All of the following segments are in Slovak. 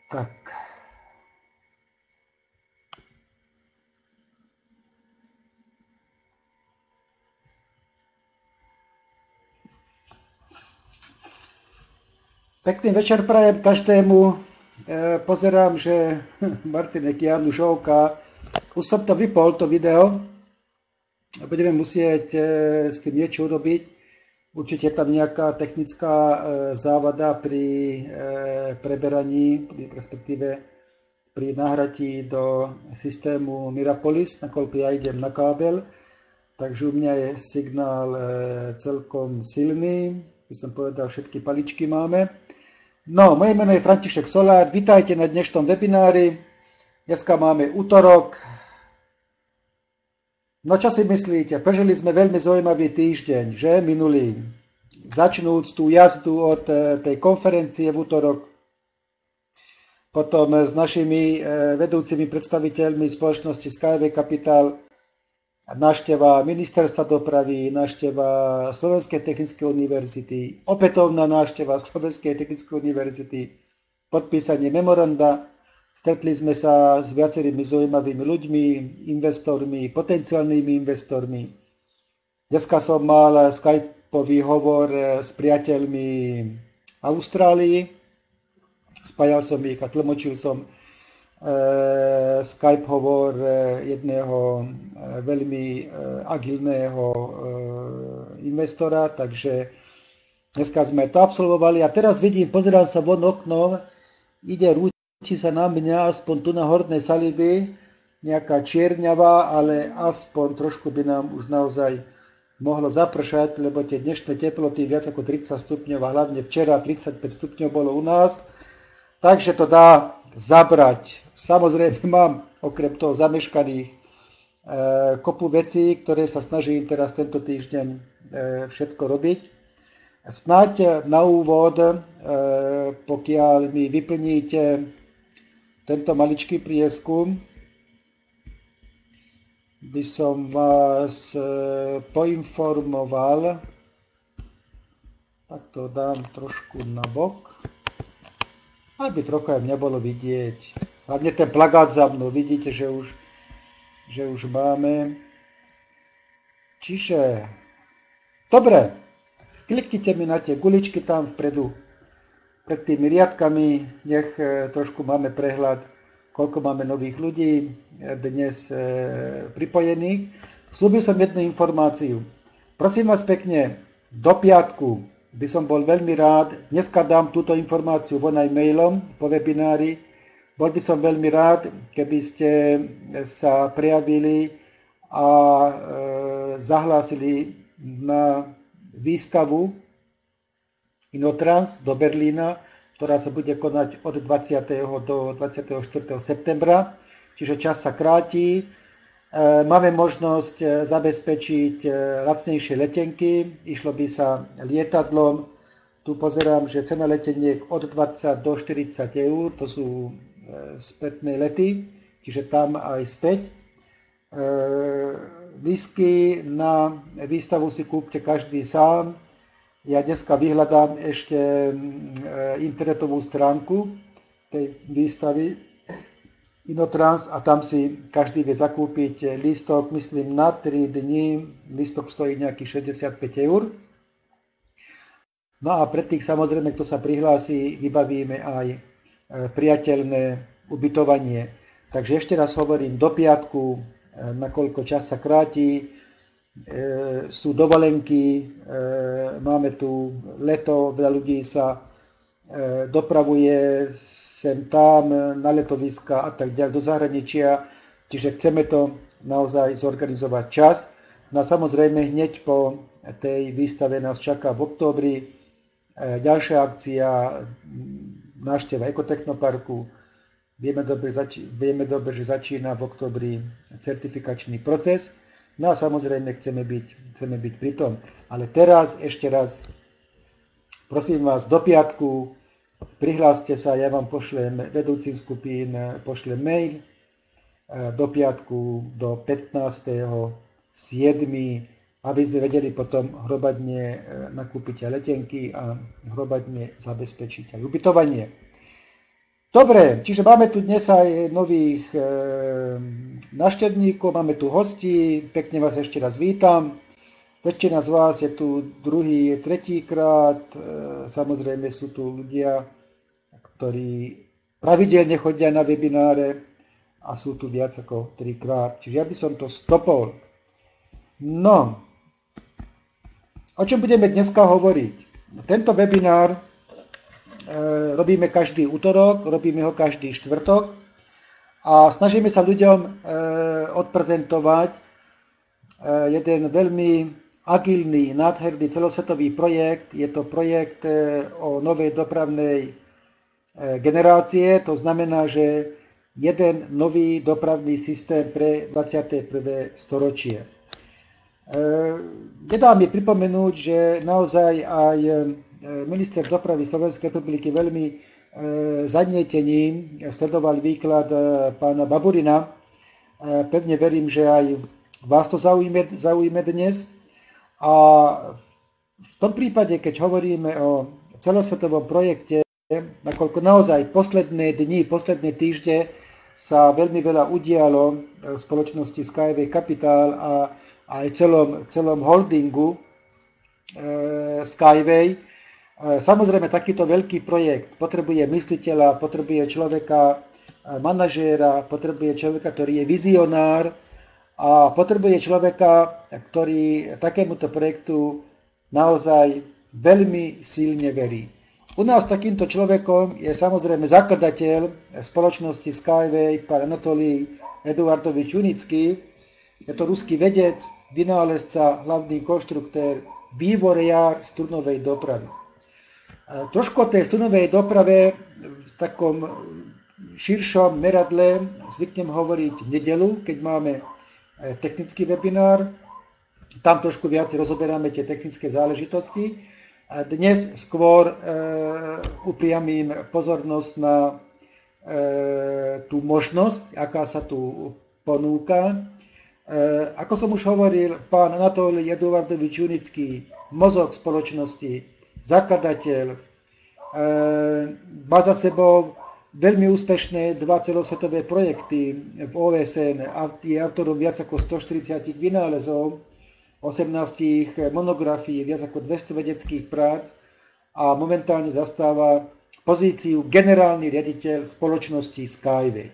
Tak. Pekný večer prajem každému. Pozerám, že Martinek Janu Žovka. Už som to vypol, to video. Budeme musieť s tým niečo urobiť. Určite tam nejaká technická závada pri preberaní, respektíve pri nahratí do systému Mirapolis, nakoľko ja idem na kábel. Takže u mňa je signál celkom silný. By som povedal, všetky paličky máme. No, moje meno je František Solár. Vítajte na dnešnom webinári. Dneska máme útorok. No čo si myslíte? Prežili sme veľmi zaujímavý týždeň, že? Minulý. Začnúc tú jazdu od tej konferencie v útorok, potom s našimi vedúcimi predstaviteľmi spoločnosti Skyway Capital, návšteva Ministerstva dopravy, návšteva Slovenskej technickej univerzity, opätovná návšteva Slovenskej technickej univerzity, podpísanie memoranda. Stretli sme sa s viacerými zaujímavými ľuďmi, investormi, potenciálnymi investormi. Dneska som mal skypový hovor s priateľmi Austrálii. Spájal som ich a tlmočil som Skype hovor jedného veľmi agilného investora, takže dneska sme to absolvovali a teraz vidím, pozerám sa von oknom, rúti sa na mňa aspoň tu na hornej Saliby, nejaká čierňavá, ale aspoň trošku by nám už naozaj mohlo zapršať, lebo tie dnešné teploty viac ako 30 stupňov a hlavne včera 35 stupňov bolo u nás, takže to dá zabrať. Samozrejme mám okrem toho zameškaných kopu vecí, ktoré sa snažím teraz tento týždeň všetko robiť. Snáď na úvod, pokiaľ mi vyplníte tento maličký prieskum, by som vás poinformoval, tak to dám trošku na bok, aby trochu aj mňa bolo vidieť. Hlavne ten plagát za mnou, vidíte, že už máme. Čiže, dobre, kliknite mi na tie guličky tam vpredu, pred tými riadkami, nech trošku máme prehľad, koľko máme nových ľudí dnes pripojených. Sľúbil som jednu informáciu. Prosím vás pekne, do piatku by som bol veľmi rád, dneska dám túto informáciu von aj mailom po webinári, bol by som veľmi rád, keby ste sa prejavili a zahlásili na výstavu Inotrans do Berlína, ktorá sa bude konať od 20. do 24. septembra, čiže čas sa kráti. Máme možnosť zabezpečiť lacnejšie letenky, išlo by sa lietadlom. Tu pozerám, že cena leteniek od 20 do 40 eur, to sú spätné lety, čiže tam aj späť. Lístky na výstavu si kúpte každý sám. Ja dneska vyhľadám ešte internetovú stránku tej výstavy Inotrans a tam si každý vie zakúpiť lístok, myslím na 3 dní, lístok stojí nejakých 65 eur. No a pre tých samozrejme, kto sa prihlási, vybavíme aj priateľné ubytovanie. Takže ešte raz hovorím, do piatku, nakoľko čas sa kráti, sú dovolenky, máme tu leto, veľa ľudí sa dopravuje sem tam na letoviska a tak ďalej do zahraničia, čiže chceme to naozaj zorganizovať čas. No a samozrejme hneď po tej výstave nás čaká v októbri ďalšia akcia, návšteva Ekotechnoparku. Vieme dobre, že začína v októbri certifikačný proces. No a samozrejme chceme byť pri tom. Ale teraz ešte raz, prosím vás, do piatku, prihláste sa, ja vám pošlem vedúcim skupín, pošlem mail do piatku, do 15.7., aby sme vedeli potom hromadne nakúpiť aj letenky a hromadne zabezpečiť aj ubytovanie. Takže ešte raz, do piatku, prihláste sa, ja vám pošlem vedúcim skupín, pošlem mail do piatku, do 15.7., aby sme vedeli potom hromadne nakúpiť aj letenky a hromadne zabezpečiť aj ubytovanie. Takže ešte raz, do piatku, prihláste sa, ja vám pošlem vedúcim skupín, pošlem mail do piatku, do 15.7., aby sme vedeli potom hromadne nakúpiť aj letenky a hromadne zabezpečiť aj ubytovanie. Dobre, čiže máme tu dnes aj nových návštevníkov, máme tu hostí, pekne vás ešte raz vítam. Väčšina z vás je tu druhý, tretíkrát, samozrejme sú tu ľudia, ktorí pravidelne chodia na webináre a sú tu viac ako 3-krát, čiže ja by som to stopol. No, o čom budeme dneska hovoriť? Tento webinár robíme každý útorok, robíme ho každý štvrtok a snažíme sa ľuďom odprezentovať jeden veľmi agilný, nádherný celosvetový projekt. Je to projekt o novej dopravnej generácie, to znamená, že jeden nový dopravný systém pre 21. storočie. Nedá mi pripomenúť, že naozaj aj minister dopravy Slovenskej republiky veľmi zanietením sledoval výklad pána Baburina. Pevne verím, že aj vás to zaujme dnes. A v tom prípade, keď hovoríme o celosvetovom projekte, nakoľko naozaj posledné dni, posledné týždne sa veľmi veľa udialo v spoločnosti Skyway Capital a aj celom holdingu Skyway. Samozrejme, takýto veľký projekt potrebuje mysliteľa, potrebuje človeka, manažéra, potrebuje človeka, ktorý je vizionár a potrebuje človeka, ktorý takémuto projektu naozaj veľmi silne verí. U nás takýmto človekom je samozrejme zakladateľ spoločnosti Skyway, pán Anatolij Eduardovič Junický. Je to ruský vedec, vynálezca, hlavný konštruktér, vývojár strunovej dopravy. Trošku o tej strunovej doprave v takom širšom meradle zvyknem hovoriť v nedeľu, keď máme technický webinár. Tam trošku viac rozoberáme tie technické záležitosti. Dnes skôr upriamím pozornosť na tú možnosť, aká sa tu ponúka. Ako som už hovoril, pán Anatolij Eduardovič Junický, mozog spoločnosti, zakladateľ, má za sebou veľmi úspešné 2 celosvetové projekty v OSN a je autorom viac ako 140 vynálezov, 18 monografií, viac ako 200 vedeckých prác a momentálne zastáva pozíciu generálny riaditeľ spoločnosti Skyway.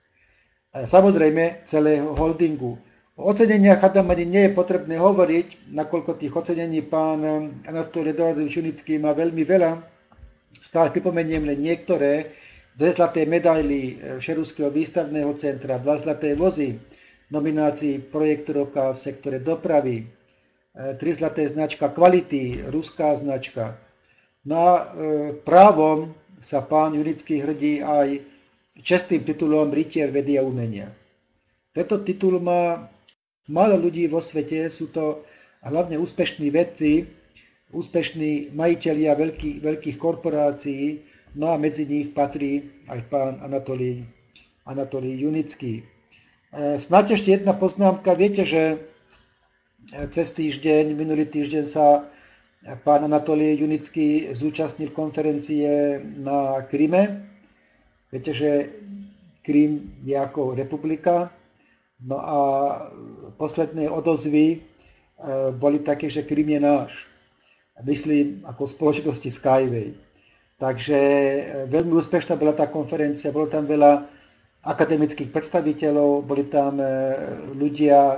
Samozrejme celého holdingu. O oceneniach Adam ani nie je potrebné hovoriť, nakoľko tých ocenení pán Anatolij Eduardovič Junický má veľmi veľa. Stále pripomeniem len niektoré. 2 zlaté medaily Všeruského výstavného centra, 2 zlaté vozy, nominácii Projekt roka v sektore dopravy, 3 zlaté značka kvality, ruská značka. Na právom sa pán Junický hrdí aj čestným titulom Rytier vedy a umenia. Tento titul má málo ľudí vo svete, sú to hlavne úspešní vedci, úspešní majitelia veľkých korporácií, no a medzi nich patrí aj pán Anatolij Junický. Snáď ešte jedna poznámka. Viete, že cez týždeň, minulý týždeň sa pán Anatolij Junický zúčastnil konferencie na Kryme. Viete, že Krym je ako republika. No a posledné odozvy boli také, že Krym je náš. Myslím ako spoločnosti Skyway. Takže veľmi úspešná bola tá konferencia, bolo tam veľa akademických predstaviteľov, boli tam ľudia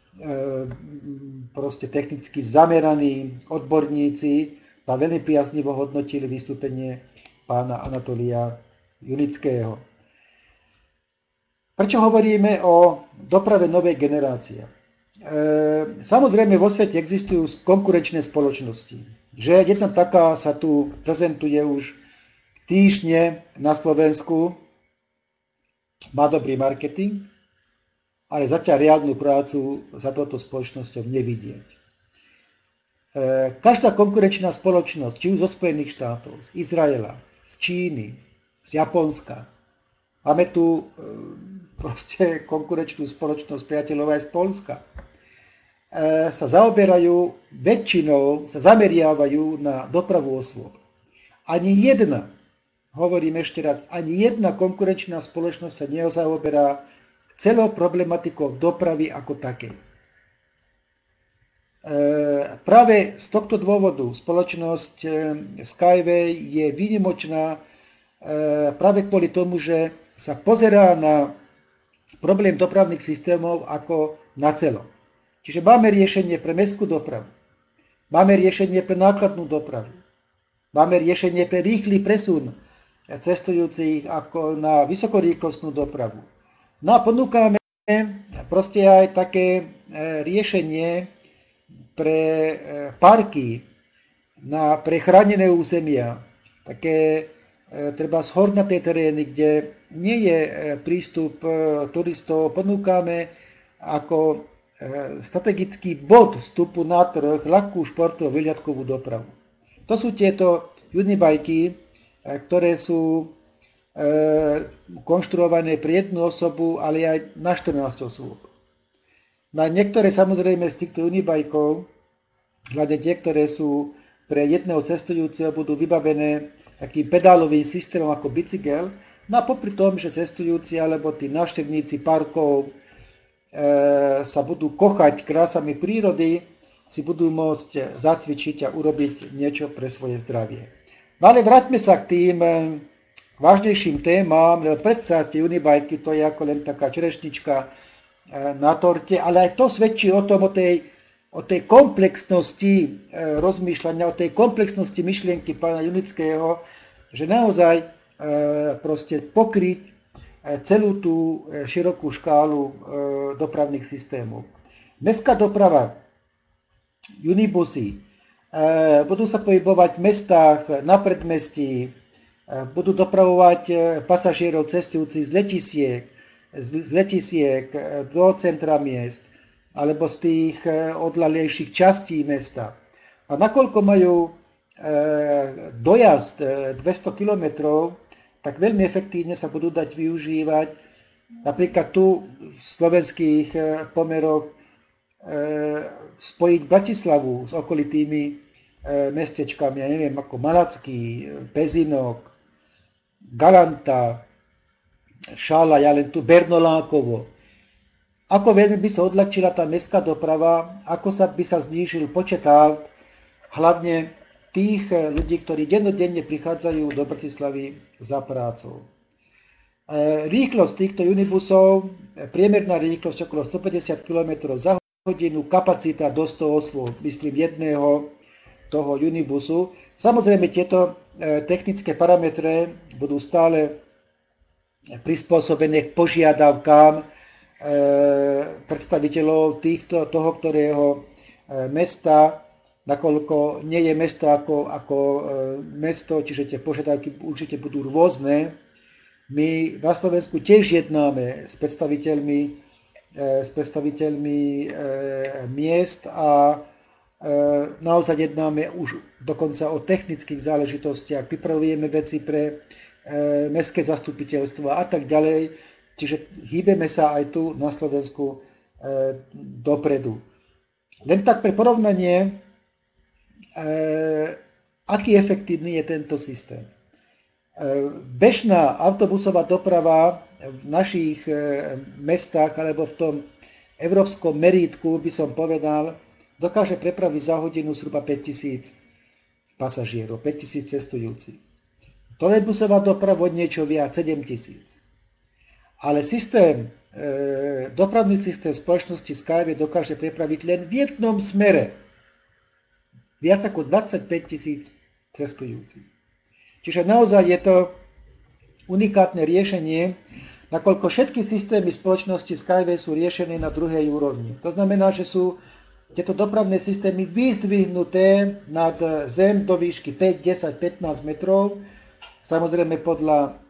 proste technicky zameraní, odborníci a veľmi priaznivo hodnotili vystúpenie pána Anatolija Junického. Prečo hovoríme o doprave novej generácie? Samozrejme vo svete existujú konkurenčné spoločnosti. Že jedna taká sa tu prezentuje už týždne na Slovensku, má dobrý marketing, ale zatiaľ reálnu prácu za touto spoločnosťou nevidieť. Každá konkurenčná spoločnosť, či už zo Spojených štátov, z Izraela, z Číny, z Japonska, máme tu proste konkurenčnú spoločnosť priateľov aj z Poľska, sa zaoberajú, väčšinou sa zameriavajú na dopravu osôb. Ani jedna hovorím ešte raz, ani jedna konkurenčná spoločnosť sa nezaoberá celou problematikou dopravy ako takej. Práve z tohto dôvodu spoločnosť Skyway je výnimočná práve kvôli tomu, že sa pozerá na problém dopravných systémov ako na celok. Čiže máme riešenie pre mestskú dopravu, máme riešenie pre nákladnú dopravu, máme riešenie pre rýchly presun cestujúcich ako na vysokorýchlostnú dopravu. No a ponúkame proste aj také riešenie pre parky, pre chránené územia, také treba hornaté terény, kde nie je prístup turistov, ponúkame ako strategický bod vstupu na trh ľahkú športovú vyhliadkovú dopravu. To sú tieto unibajky, ktoré sú konštruované pre jednu osobu, ale aj na 14 osôb. Na niektoré samozrejme z týchto unibajkov, hľadne tie, ktoré sú pre jedného cestujúceho, budú vybavené takým pedálovým systémom ako bicykel, no a popri tom, že cestujúci alebo tí návštevníci parkov sa budú kochať krásami prírody, si budú môcť zacvičiť a urobiť niečo pre svoje zdravie. No ale vráťme sa k tým vážnejším témam, lebo predsa tie unibajky to je ako len taká čerešnička na torte, ale aj to svedčí o tom, o tej komplexnosti rozmýšľania, o tej komplexnosti myšlienky pána Junického, že naozaj proste pokryť celú tú širokú škálu dopravných systémov. Mestská doprava, unibusy, budú sa pohybovať v mestách, na predmestí, budú dopravovať pasažierov cestujúcich z letisiek do centra miest alebo z tých odľahlejších častí mesta. A nakoľko majú dojazd 200 km, tak veľmi efektívne sa budú dať využívať napríklad tu v slovenských pomeroch spojiť Bratislavu s okolitými mestečkami, ja neviem, ako Malacký, Pezinok, Galanta, Šala, ja len tu Bernolákovo. Ako veľmi by sa odľahčila tá mestská doprava, ako by sa znížil počet aut, hlavne tých ľudí, ktorí dennodenne prichádzajú do Bratislavy za prácou. Rýchlosť týchto unibusov, priemerná rýchlosť okolo 150 km za hodinu, kapacita do 100 osôb, myslím jedného toho unibusu. Samozrejme tieto technické parametre budú stále prispôsobené k požiadavkám predstaviteľov toho ktorého mesta, nakoľko nie je mesto ako mesto, čiže tie požiadavky určite budú rôzne. My na Slovensku tiež jednáme s predstaviteľmi miest a naozaj jednáme už dokonca o technických záležitostiach, pripravujeme veci pre mestské zastupiteľstvo a tak ďalej. Čiže hýbeme sa aj tu na Slovensku dopredu. Len tak pre porovnanie, aký efektívny je tento systém. Bežná autobusová doprava v našich mestách alebo v tom európskom merítku, by som povedal, dokáže prepraviť za hodinu zhruba 5000 pasažierov, 5000 cestujúcich. Trolejbusová doprava niečo viac, 7000. Ale dopravný systém spoločnosti Skyway dokáže prepraviť len v jednom smere viac ako 25 000 cestujúcich. Čiže naozaj je to unikátne riešenie, nakoľko všetky systémy spoločnosti Skyway sú riešené na druhej úrovni. To znamená, že sú tieto dopravné systémy vyzdvihnuté nad zem do výšky 5, 10, 15 metrov, samozrejme podľa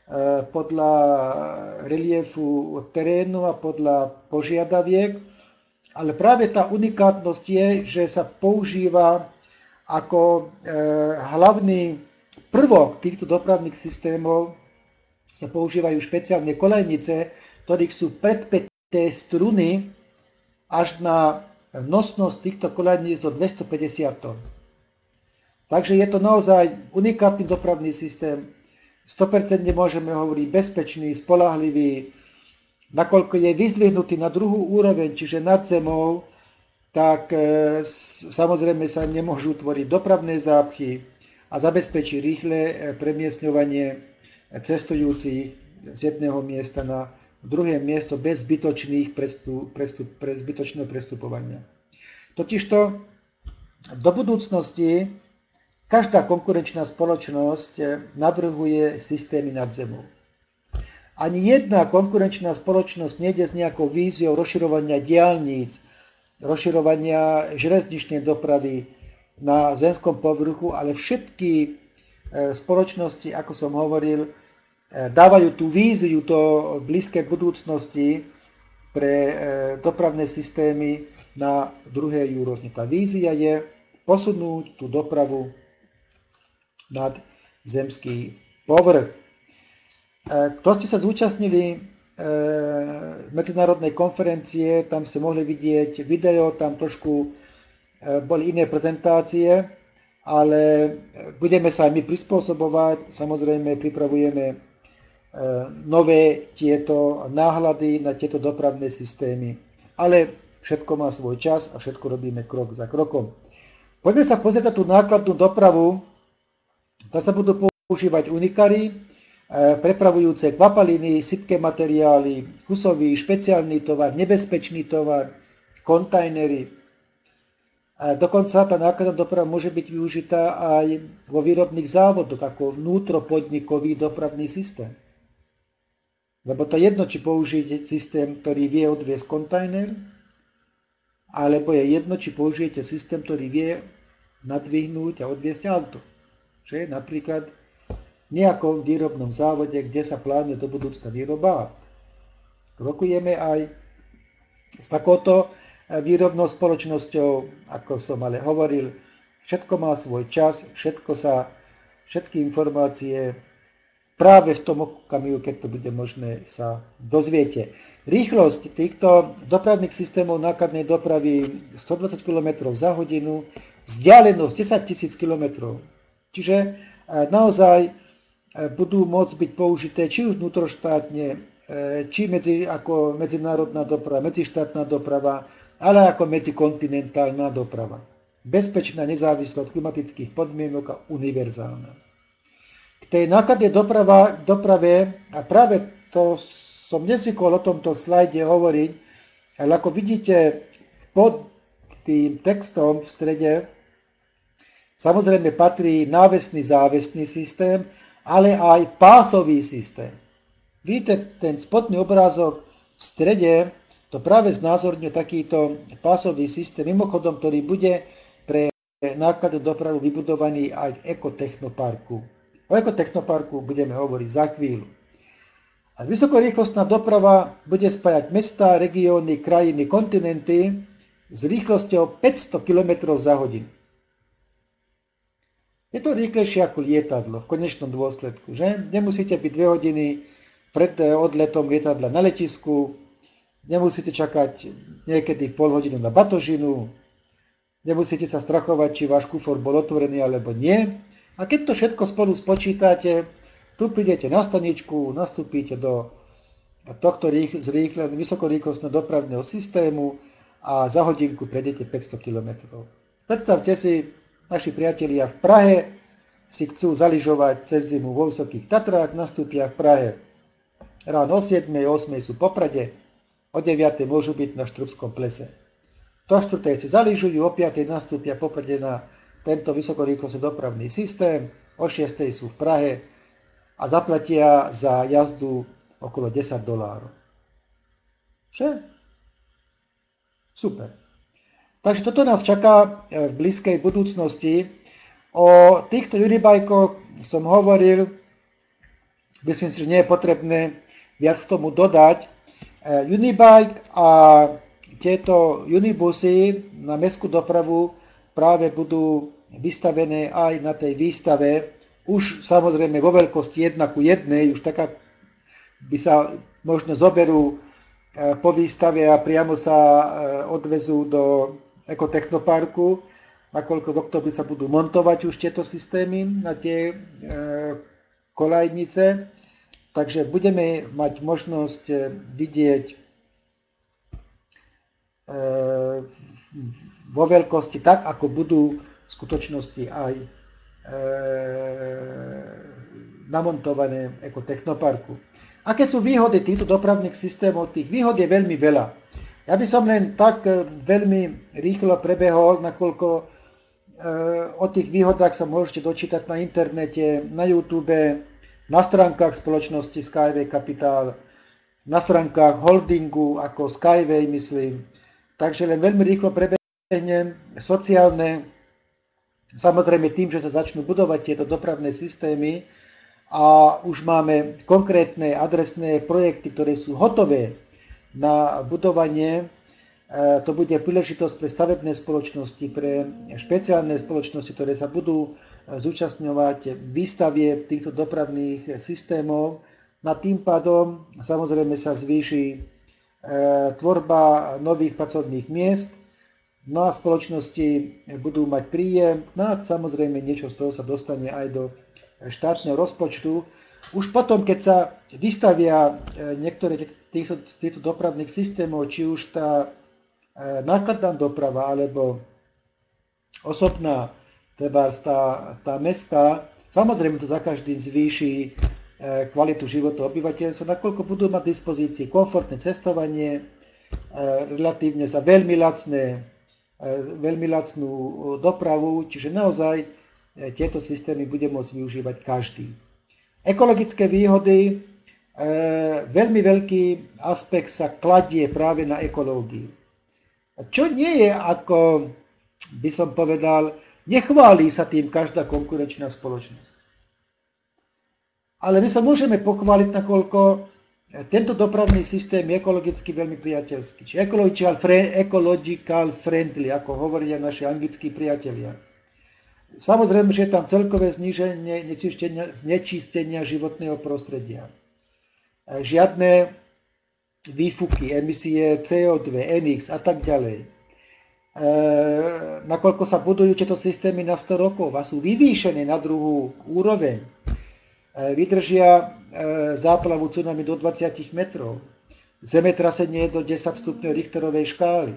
reliefu terénu a podľa požiadaviek, ale práve tá unikátnosť je, že sa používa ako hlavný prvok týchto dopravných systémov, sa používajú špeciálne kolejnice, ktorých sú predpäté struny až na nosnosť týchto kolejníc do 250 tón. Takže je to naozaj unikátny dopravný systém. 100% môžeme hovoriť bezpečný, spolahlivý, nakoľko je vyzdvihnutý na druhú úroveň, čiže nad zemou, tak samozrejme sa nemôžu tvoriť dopravné zápchy a zabezpečí rýchle premiestňovanie cestujúcich z jedného miesta na druhé miesto bez zbytočného prestupovania. Totižto do budúcnosti každá konkurenčná spoločnosť navrhuje systémy nad zemou. Ani jedna konkurenčná spoločnosť nejde s nejakou víziou rozširovania diaľnic, rozširovania železničnej dopravy na zemskom povrchu, ale všetky spoločnosti, ako som hovoril, dávajú tú víziu do blízkej budúcnosti pre dopravné systémy na druhej úrovni. Tá vízia je posunúť tú dopravu nad zemský povrch. Kto ste sa zúčastnili medzinárodnej konferencie, tam ste mohli vidieť video, tam trošku boli iné prezentácie, ale budeme sa aj my prispôsobovať, samozrejme pripravujeme nové tieto náhľady na tieto dopravné systémy, ale všetko má svoj čas a všetko robíme krok za krokom. Poďme sa pozrieť na tú nákladnú dopravu. Tam sa budú používať unikary, prepravujúce kvapaliny, sypké materiály, kusový, špeciálny tovar, nebezpečný tovar, kontajnery. Dokonca tá nákladná doprava môže byť využitá aj vo výrobných závodoch ako vnútropodnikový dopravný systém. Lebo to jedno, či použijete systém, ktorý vie odviesť kontajner, alebo je jedno, či použijete systém, ktorý vie nadvihnúť a odviesť auto. Čo je napríklad v nejakom výrobnom závode, kde sa plánuje do budúcna výroba. Rokujeme aj s takouto výrobnou spoločnosťou, ako som ale hovoril, všetko má svoj čas, všetky informácie práve v tom okamihu, keď to bude možné, sa dozviete. Rýchlosť týchto dopravných systémov nákladnej dopravy 120 km za hodinu, vzdialenosť 10 000 km. Čiže naozaj budú môcť byť použité či už vnútroštátne, či ako medzinárodná doprava, medzištátna doprava, ale ako medzikontinentálna doprava. Bezpečná, nezávislá od klimatických podmienok a univerzálna. K tej nákladnej doprave, a práve to som nezvykol o tomto slajde hovoriť, ale ako vidíte pod tým textom v strede, samozrejme patrí návesný závesný systém, ale aj pásový systém. Vidíte, ten spodný obrázok v strede to práve znázorňuje takýto pásový systém, mimochodom, ktorý bude pre nákladnú dopravu vybudovaný aj v ekotechnoparku. O ekotechnoparku budeme hovoriť za chvíľu. A vysokorýchlostná doprava bude spájať mestá, regióny, krajiny, kontinenty s rýchlosťou 500 km za hodinu. Je to rýchlejšie ako lietadlo v konečnom dôsledku, že? Nemusíte byť 2 hodiny pred odletom lietadla na letisku, nemusíte čakať niekedy pol hodinu na batožinu, nemusíte sa strachovať, či váš kufor bol otvorený alebo nie. A keď to všetko spolu spočítate, tu prídete na staničku, nastúpite do tohto vysokorýchlostného dopravného systému a za hodinku prejdete 500 km. Predstavte si, naši priatelia v Prahe si chcú zaližovať cez zimu vo Vysokých Tatrách, nastúpia v Prahe ráno o 7, 8 sú v Poprade, o 9 môžu byť na Štrbskom plese. Do 4 si zaližujú, o 5 nastúpia v Poprade na tento vysokorýchlostný dopravný systém, o 6 sú v Prahe a zaplatia za jazdu okolo $10. Že? Super. Takže toto nás čaká v blízkej budúcnosti. O týchto unibajkoch som hovoril, myslím si, že nie je potrebné viac k tomu dodať. Unibike a tieto unibusy na mestskú dopravu práve budú vystavené aj na tej výstave. Už samozrejme vo veľkosti 1:1, už taká by sa možno zoberú po výstave a priamo sa odvezú do ekotechnoparku, nakoľko v oktobri sa budú montovať už tieto systémy na tie kolajnice, takže budeme mať možnosť vidieť vo veľkosti tak, ako budú v skutočnosti aj namontované ako technoparku. Aké sú výhody týchto dopravných systémov? Tých výhod je veľmi veľa. Ja by som len tak veľmi rýchlo prebehol, nakoľko o tých výhodách sa môžete dočítať na internete, na YouTube, na stránkach spoločnosti Skyway Capital, na stránkach holdingu ako Skyway, myslím. Takže len veľmi rýchlo prebehnem sociálne, samozrejme tým, že sa začnú budovať tieto dopravné systémy a už máme konkrétne adresné projekty, ktoré sú hotové na budovanie. To bude príležitosť pre stavebné spoločnosti, pre špeciálne spoločnosti, ktoré sa budú zúčastňovať v výstavie týchto dopravných systémov. Na tým pádom samozrejme sa zvýši tvorba nových pracovných miest, no a spoločnosti budú mať príjem, no a samozrejme niečo z toho sa dostane aj do štátneho rozpočtu. Už potom, keď sa vystavia niektoré týchto dopravných systémov, či už tá nákladná doprava, alebo osobná, teda tá mestská, samozrejme to za každým zvýši kvalitu života obyvateľstva, nakoľko budú mať v dispozícii komfortné cestovanie, relatívne za veľmi lacnú dopravu, čiže naozaj tieto systémy bude môcť využívať každý. Ekologické výhody, veľmi veľký aspekt sa kladie práve na ekológiu. Čo nie je, ako by som povedal, nechválí sa tým každá konkurenčná spoločnosť. Ale my sa môžeme pochváliť, nakoľko tento dopravný systém je ekologicky veľmi priateľský. Čiže ecological friendly, ako hovoria naši anglickí priatelia. Samozrejme, že je tam celkové zníženie znečistenia životného prostredia. Žiadne výfuky, emisie CO2, NX a tak ďalej. Nakoľko sa budujú tieto systémy na 100 rokov a sú vyvýšené na druhú úroveň, vydržia záplavu tsunami do 20 metrov, zemetrasenie do 10 stupňov Richterovej škály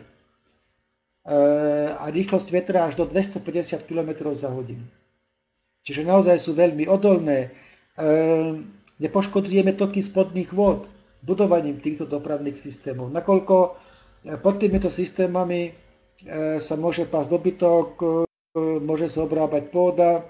a rýchlosť vetra až do 250 km za hodinu. Čiže naozaj sú veľmi odolné. Nepoškodzujeme toky spodných vôd budovaním týchto dopravných systémov. Nakoľko pod týmito systémami sa môže pásť dobytok, môže sa obrábať pôda.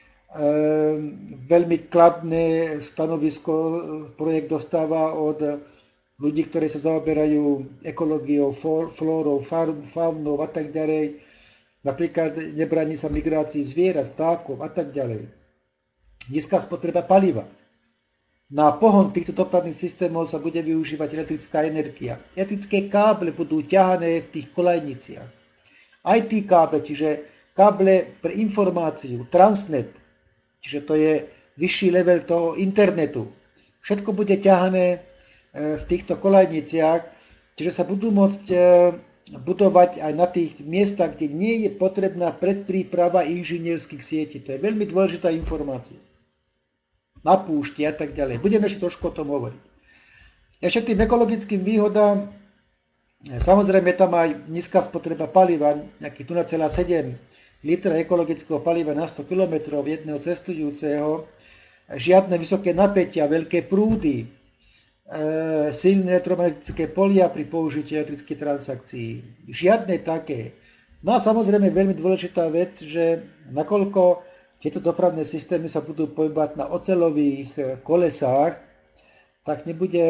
Veľmi kladné stanovisko projekt dostáva od ľudí, ktorí sa zaoberajú ekológiou, flórou, faunou a tak ďalej. Napríklad nebráni sa migrácii zvierat, vtákov a tak ďalej. Nízka spotreba paliva. Na pohon týchto dopravných systémov sa bude využívať elektrická energia. Elektrické káble budú ťahané v tých kolajniciach. IT káble, čiže káble pre informáciu, transnet, čiže to je vyšší level toho internetu. Všetko bude ťahané v týchto kolajniciach, čiže sa budú môcť budovať aj na tých miestach, kde nie je potrebná predpríprava inžinierských sietí. To je veľmi dôležitá informácia. Na púšti a tak ďalej. Budeme ešte trošku o tom hovoriť. Ešte tým ekologickým výhodám, samozrejme tam aj nízka spotreba paliva, nejakých 0,7 litra ekologického paliva na 100 km jedného cestujúceho, žiadne vysoké napätia, veľké prúdy, silné elektromagnetické polia pri použití elektrických transakcií. Žiadne také. No a samozrejme veľmi dôležitá vec, že nakoľko tieto dopravné systémy sa budú pohybovať na oceľových kolesách, tak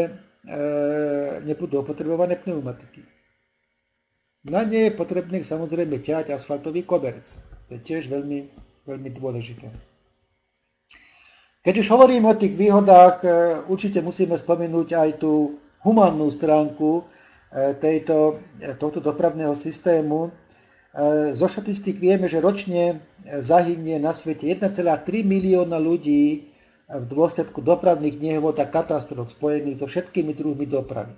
nebudú opotrebované pneumatiky. No a nie je potrebné samozrejme ťahať asfaltový koberec. To je tiež veľmi, veľmi dôležité. Keď už hovorím o tých výhodách, určite musíme spomenúť aj tú humánnu stránku tohto dopravného systému. Zo štatistík vieme, že ročne zahynie na svete 1,3 milióna ľudí v dôsledku dopravných nehôd a katastrof spojených so všetkými druhmi dopravy.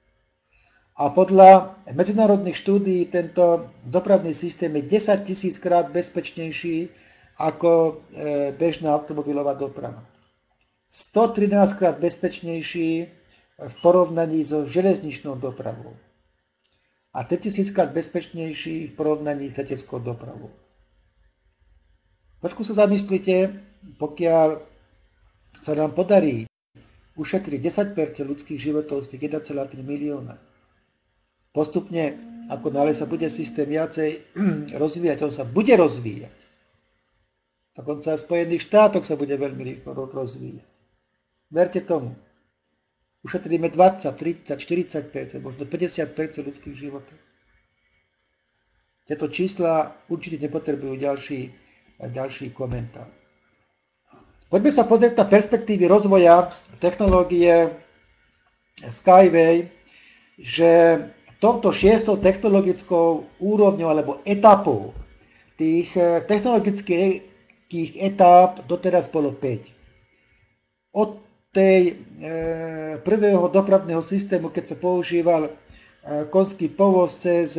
A podľa medzinárodných štúdií tento dopravný systém je 10 000 krát bezpečnejší ako bežná automobilová doprava. 113 krát bezpečnejší v porovnaní so železničnou dopravou a 3000 krát bezpečnejší v porovnaní s leteckou dopravou. Trošku sa zamyslite, pokiaľ sa nám podarí ušetriť 10% ľudských životov z tých 1,3 milióna. Postupne, ako náhle sa bude systém viacej rozvíjať, on sa bude rozvíjať. Dokonca v Spojených štátoch sa bude veľmi rýchlo rozvíjať. Verte tomu. Ušetríme 20, 30, 40%, možno 50% ľudských životov. Tieto čísla určite nepotrebujú ďalší komentár. Poďme sa pozrieť na perspektívy rozvoja technológie Skyway, že touto 6. technologickou úrovňou alebo etapou tých technologických etáp doteraz bolo 5. Od tej prvého dopravného systému, keď sa používal konský povoz cez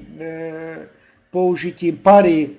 použitím pary,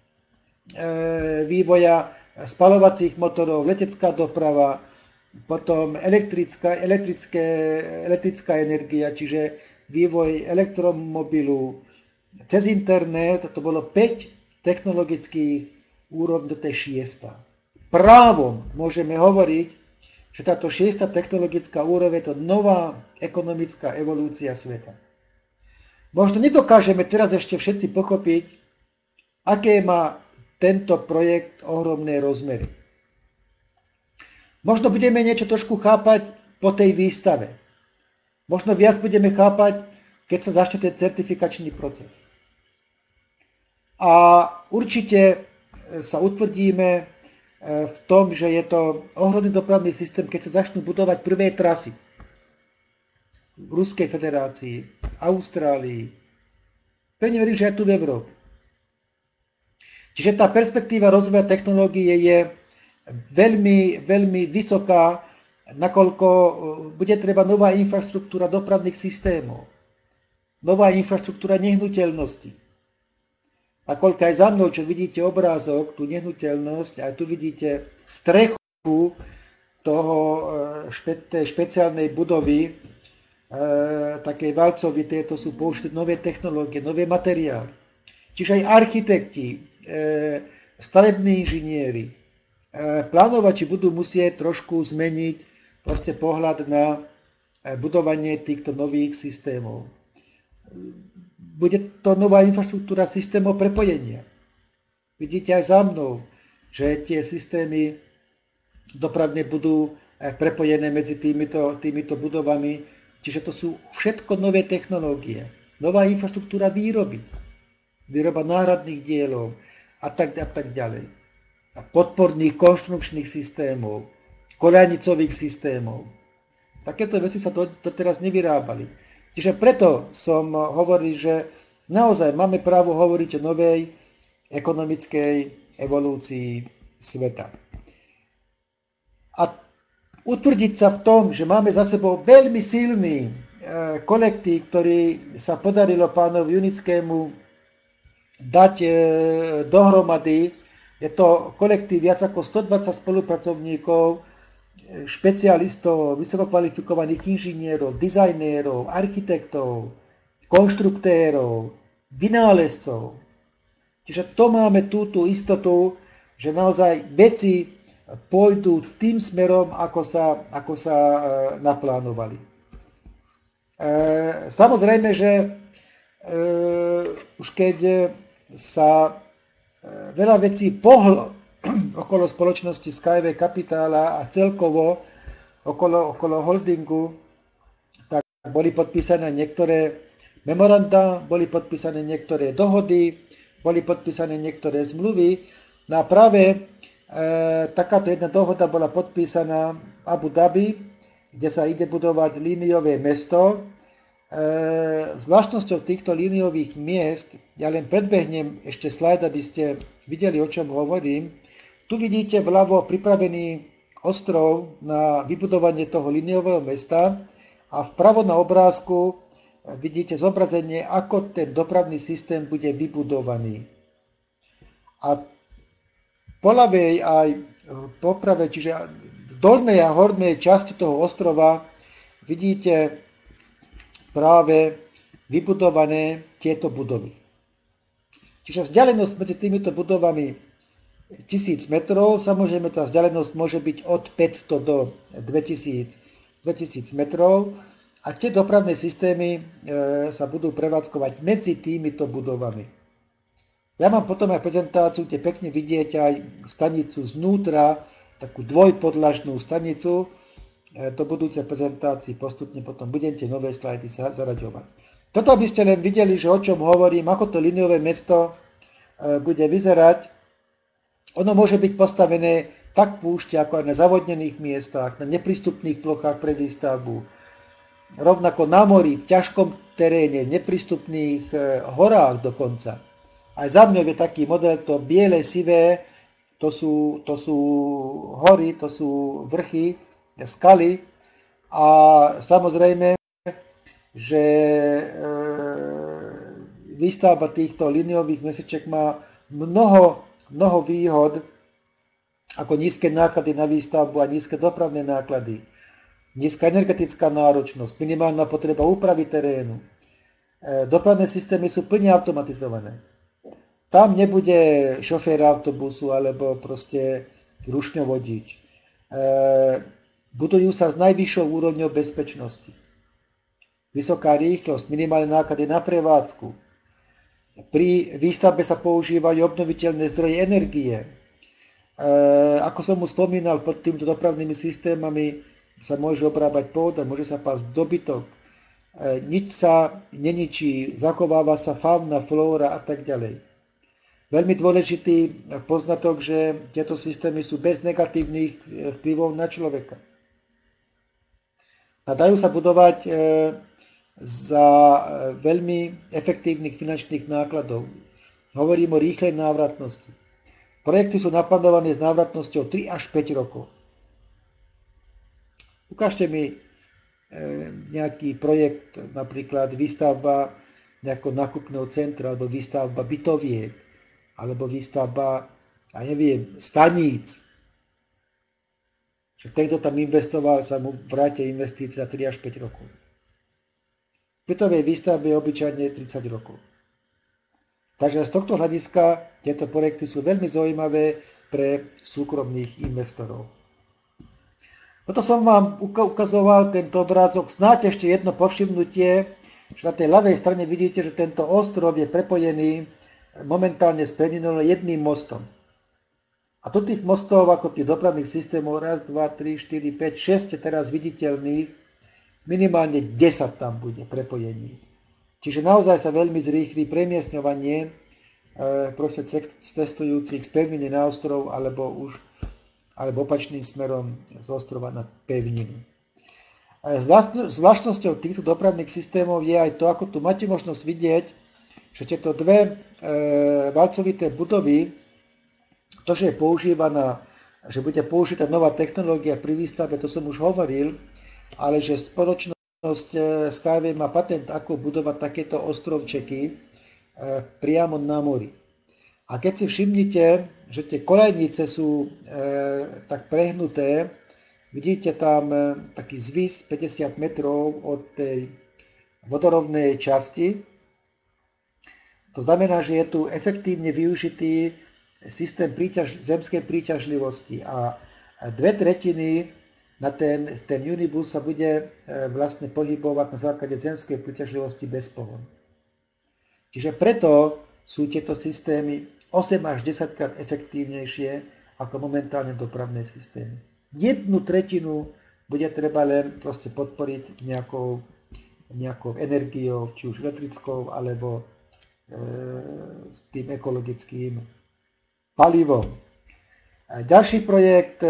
vývoja spaľovacích motorov, letecká doprava, potom elektrická energia, čiže vývoj elektromobilu, cez internet, to bolo 5 technologických úrovní do tej 6. Právom môžeme hovoriť, že táto 6. technologická úroveň je to nová ekonomická evolúcia sveta. Možno nedokážeme teraz ešte všetci pochopiť, aké má tento projekt ohromné rozmery. Možno budeme niečo trošku chápať po tej výstave. Možno viac budeme chápať, keď sa začne ten certifikačný proces. A určite sa utvrdíme v tom, že je to ohromný dopravný systém, keď sa začnú budovať prvé trasy v Ruskej federácii, Austrálii. Pevne verím, že aj tu v Európe. Čiže tá perspektíva rozvoja technológie je veľmi, veľmi vysoká, nakoľko bude treba nová infraštruktúra dopravných systémov, nová infraštruktúra nehnuteľnosti. Nakoľko aj za mnou, čo vidíte obrázok, tú nehnuteľnosť, aj tu vidíte strechu tej špeciálnej budovy, takej valcovitej, to sú použité nové technológie, nové materiály. Čiže aj architekti, stavební inžinieri, plánovači budú musieť trošku zmeniť proste pohľad na budovanie týchto nových systémov. Bude to nová infraštruktúra systémov prepojenia. Vidíte aj za mnou, že tie systémy dopravne budú prepojené medzi týmito budovami, čiže to sú všetko nové technológie, nová infraštruktúra výroby, výroba náhradných dielov, a tak ďalej. A podporných konštrukčných systémov, koľajnicových systémov. Takéto veci sa doteraz nevyrábali. Čiže preto som hovoril, že naozaj máme právo hovoriť o novej ekonomickej evolúcii sveta. A utvrdiť sa v tom, že máme za sebou veľmi silný kolektív, ktorý sa podarilo pánovi Junickému dať dohromady. Je to kolektív viac ako 120 spolupracovníkov, špecialistov, vysokokvalifikovaných inžinierov, dizajnérov, architektov, konštruktérov, vynálezcov. Čiže to máme túto istotu, že naozaj veci pôjdu tým smerom, ako sa naplánovali. Samozrejme, že už keď sa veľa vecí pohlo okolo spoločnosti Skyway Kapitála a celkovo okolo holdingu, tak boli podpísané niektoré memoranda, boli podpísané niektoré dohody, boli podpísané niektoré zmluvy. No a práve takáto jedna dohoda bola podpísaná v Abu Dhabi, kde sa ide budovať líniové mesto. Zvláštnosťou týchto líniových miest, ja len predbehnem ešte slajd, aby ste videli, o čom hovorím. Tu vidíte vľavo pripravený ostrov na vybudovanie toho líniového mesta a vpravo na obrázku vidíte zobrazenie, ako ten dopravný systém bude vybudovaný. A po ľavej aj po pravej, čiže dolnej a hornej časti toho ostrova vidíte práve vybudované tieto budovy. Čiže vzdialenosť medzi týmito budovami 1000 metrov, samozrejme tá vzdialenosť môže byť od 500 do 2000 metrov a tie dopravné systémy sa budú prevádzkovať medzi týmito budovami. Ja mám potom aj prezentáciu, kde pekne vidieť aj stanicu znútra, takú dvojpodlažnú stanicu. Do budúcej prezentácii postupne potom budem tie nové slajdy zaraďovať. Toto by ste len videli, že o čom hovorím, ako to liniové mesto bude vyzerať. Ono môže byť postavené tak v púšti, ako aj na zavodnených miestach, na neprístupných plochách pre výstavbu. Rovnako na mori, v ťažkom teréne, v neprístupných horách dokonca. Aj za mňou je taký model, to biele, sivé, to sú hory, to sú vrchy, skaly a samozrejme, že výstavba týchto liniových mestečiek má mnoho výhod, ako nízke náklady na výstavbu a nízke dopravné náklady, nízka energetická náročnosť, minimálna potreba úpravy terénu. Dopravné systémy sú plne automatizované. Tam nebude šofér autobusu alebo proste rušňovodič. Budujú sa s najvyššou úrovňou bezpečnosti. Vysoká rýchlosť, minimálne náklady na prevádzku. Pri výstavbe sa používajú obnoviteľné zdroje energie. Ako som už spomínal, pod týmito dopravnými systémami sa môže obrábať pôda, môže sa pásť dobytok, nič sa neničí, zachováva sa fauna, flóra a tak ďalej. Veľmi dôležitý poznatok, že tieto systémy sú bez negatívnych vplyvov na človeka. A dajú sa budovať za veľmi efektívnych finančných nákladov. Hovorím o rýchlej návratnosti. Projekty sú naplánované s návratnosťou 3 až 5 rokov. Ukážte mi nejaký projekt, napríklad výstavba nejakého nákupného centra, alebo výstavba bytoviek, alebo výstavba, ja neviem, staníc. Ten, kto tam investoval, sa mu vráti investícia 3 až 5 rokov. V bytovej výstavbe je obyčajne 30 rokov. Takže z tohto hľadiska tieto projekty sú veľmi zaujímavé pre súkromných investorov. Toto som vám ukazoval tento obrázok. Snáď ešte jedno povšimnutie, že na tej ľavej strane vidíte, že tento ostrov je prepojený momentálne s pevninou jedným mostom. A tu tých mostov, ako tých dopravných systémov, 1, 2, 3, 4, 5, 6 je teraz viditeľných, minimálne 10 tam bude prepojení. Čiže naozaj sa veľmi zrýchli premiestňovanie cestujúcich z pevniny na ostrov alebo opačným smerom z ostrova na pevninu. Zvláštnosťou týchto dopravných systémov je aj to, ako tu máte možnosť vidieť, že tieto dve valcovité budovy, to, že bude použitá nová technológia pri výstavbe, to som už hovoril, ale že spoločnosť Skyway má patent, ako budovať takéto ostrovčeky priamo na mori. A keď si všimnite, že tie koľajnice sú tak prehnuté, vidíte tam taký zvis 50 metrov od tej vodorovnej časti. To znamená, že je tu efektívne využitý systém zemskej príťažlivosti a 2/3 na ten unibus sa bude vlastne pohybovať na základe zemskej príťažlivosti bez pohonu. Čiže preto sú tieto systémy 8 až 10 krát efektívnejšie ako momentálne dopravné systémy. 1/3 bude treba len proste podporiť nejakou energiou, či už elektrickou, alebo s tým ekologickým palivom. Ďalší projekt,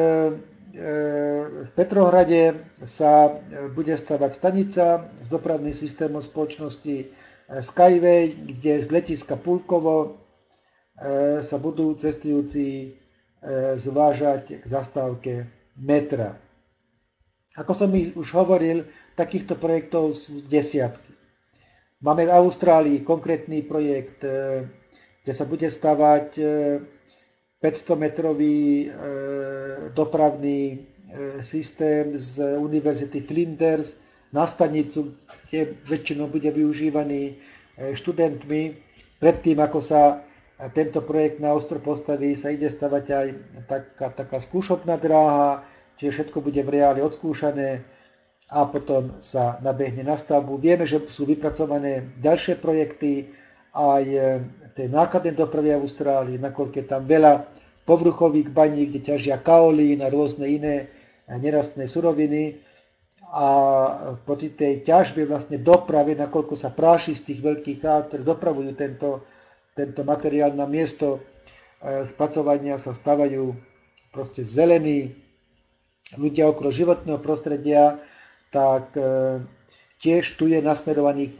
v Petrohrade sa bude stavať stanica s dopravným systémom spoločnosti Skyway, kde z letiska Púlkovo sa budú cestujúci zvážať k zastávke metra. Ako som už hovoril, takýchto projektov sú desiatky. Máme v Austrálii konkrétny projekt, kde sa bude stavať 500-metrový dopravný systém z Univerzity Flinders na stanicu, kde väčšinou bude využívaný študentmi. Predtým, ako sa tento projekt na ostrov postaví, sa ide stavať aj taká skúšobná dráha, čiže všetko bude v reáli odskúšané a potom sa nabehne na stavbu. Vieme, že sú vypracované ďalšie projekty aj tej nákladnej dopravy v Austrálii, nakoľko je tam veľa povrchových baní, kde ťažia kaolín a rôzne iné nerastné suroviny. A po tej ťažbe vlastne doprave, nakoľko sa práši z tých veľkých aut, ktoré dopravujú tento materiál na miesto spracovania, sa stavajú proste zelení ľudia okolo životného prostredia, tak tiež tu je nasmerovaných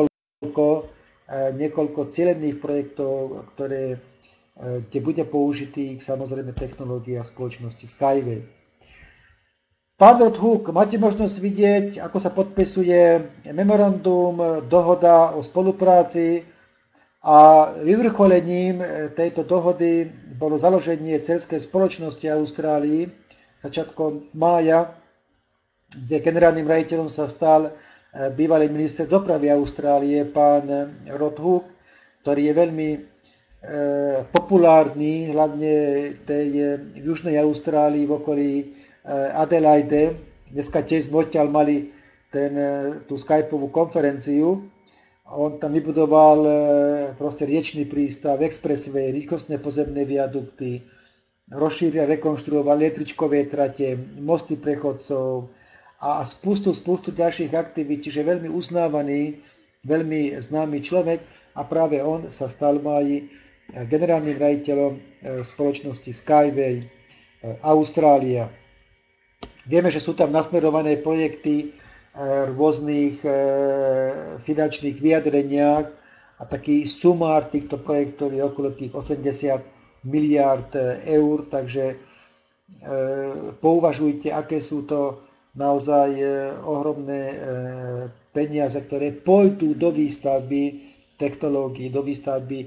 niekoľko cieľených projektov, kde bude použitých samozrejme technológia spoločnosti Skyway. Pán Rothhook, máte možnosť vidieť, ako sa podpisuje memorandum, dohoda o spolupráci a vyvrcholením tejto dohody bolo založenie dcérskej spoločnosti Austrálii začiatkom mája, kde generálnym riaditeľom sa stal bývalý minister dopravy Austrálie, pán Rothhook, ktorý je veľmi populárny, hlavne tej južnej Austrálii v okolí Adelaide. Dneska tiež sme odtiaľ mali tú skypovú konferenciu. On tam vybudoval proste riečny prístav, expressway, rýchlostné pozemné viadukty, rozšíril, rekonštruoval električkové trate, mosty prechodcov a spustu ďalších aktivít, čiže veľmi uznávaný, veľmi známy človek a práve on sa stal máji generálnym riaditeľom spoločnosti Skyway Austrália. Vieme, že sú tam nasmerované projekty rôznych finančných vyjadreniach a taký sumár týchto projektov je okolo tých 80 miliárd eur, takže pouvažujte, aké sú to naozaj ohromné peniaze, ktoré pôjdu do výstavby technológií, do výstavby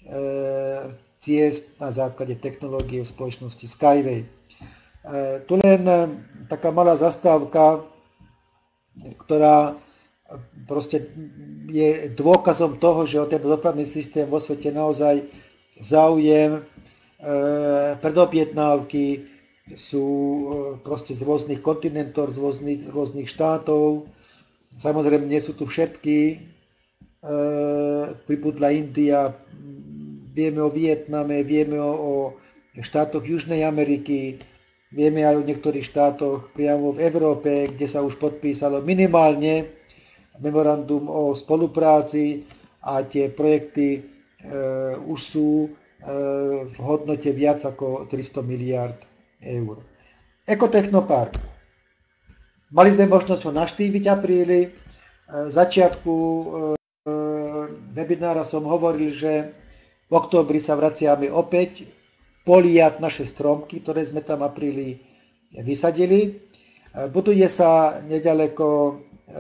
ciest na základe technológie spoločnosti Skyway. Tu len taká malá zastávka, ktorá proste je dôkazom toho, že o ten dopravný systém vo svete naozaj záujem, predobjednávky sú proste z rôznych kontinentov, z rôznych štátov. Samozrejme, nie sú tu všetky. Pribudla India, vieme o Vietname, vieme o štátoch Južnej Ameriky, vieme aj o niektorých štátoch priamo v Európe, kde sa už podpísalo minimálne memorandum o spolupráci a tie projekty už sú v hodnote viac ako 300 miliárd eur. Ekotechnopark. Mali sme možnosť ho navštíviť v apríli. V začiatku webinára som hovoril, že v októbri sa vraciame opäť poliať naše stromky, ktoré sme tam v apríli vysadili. Buduje sa nedaleko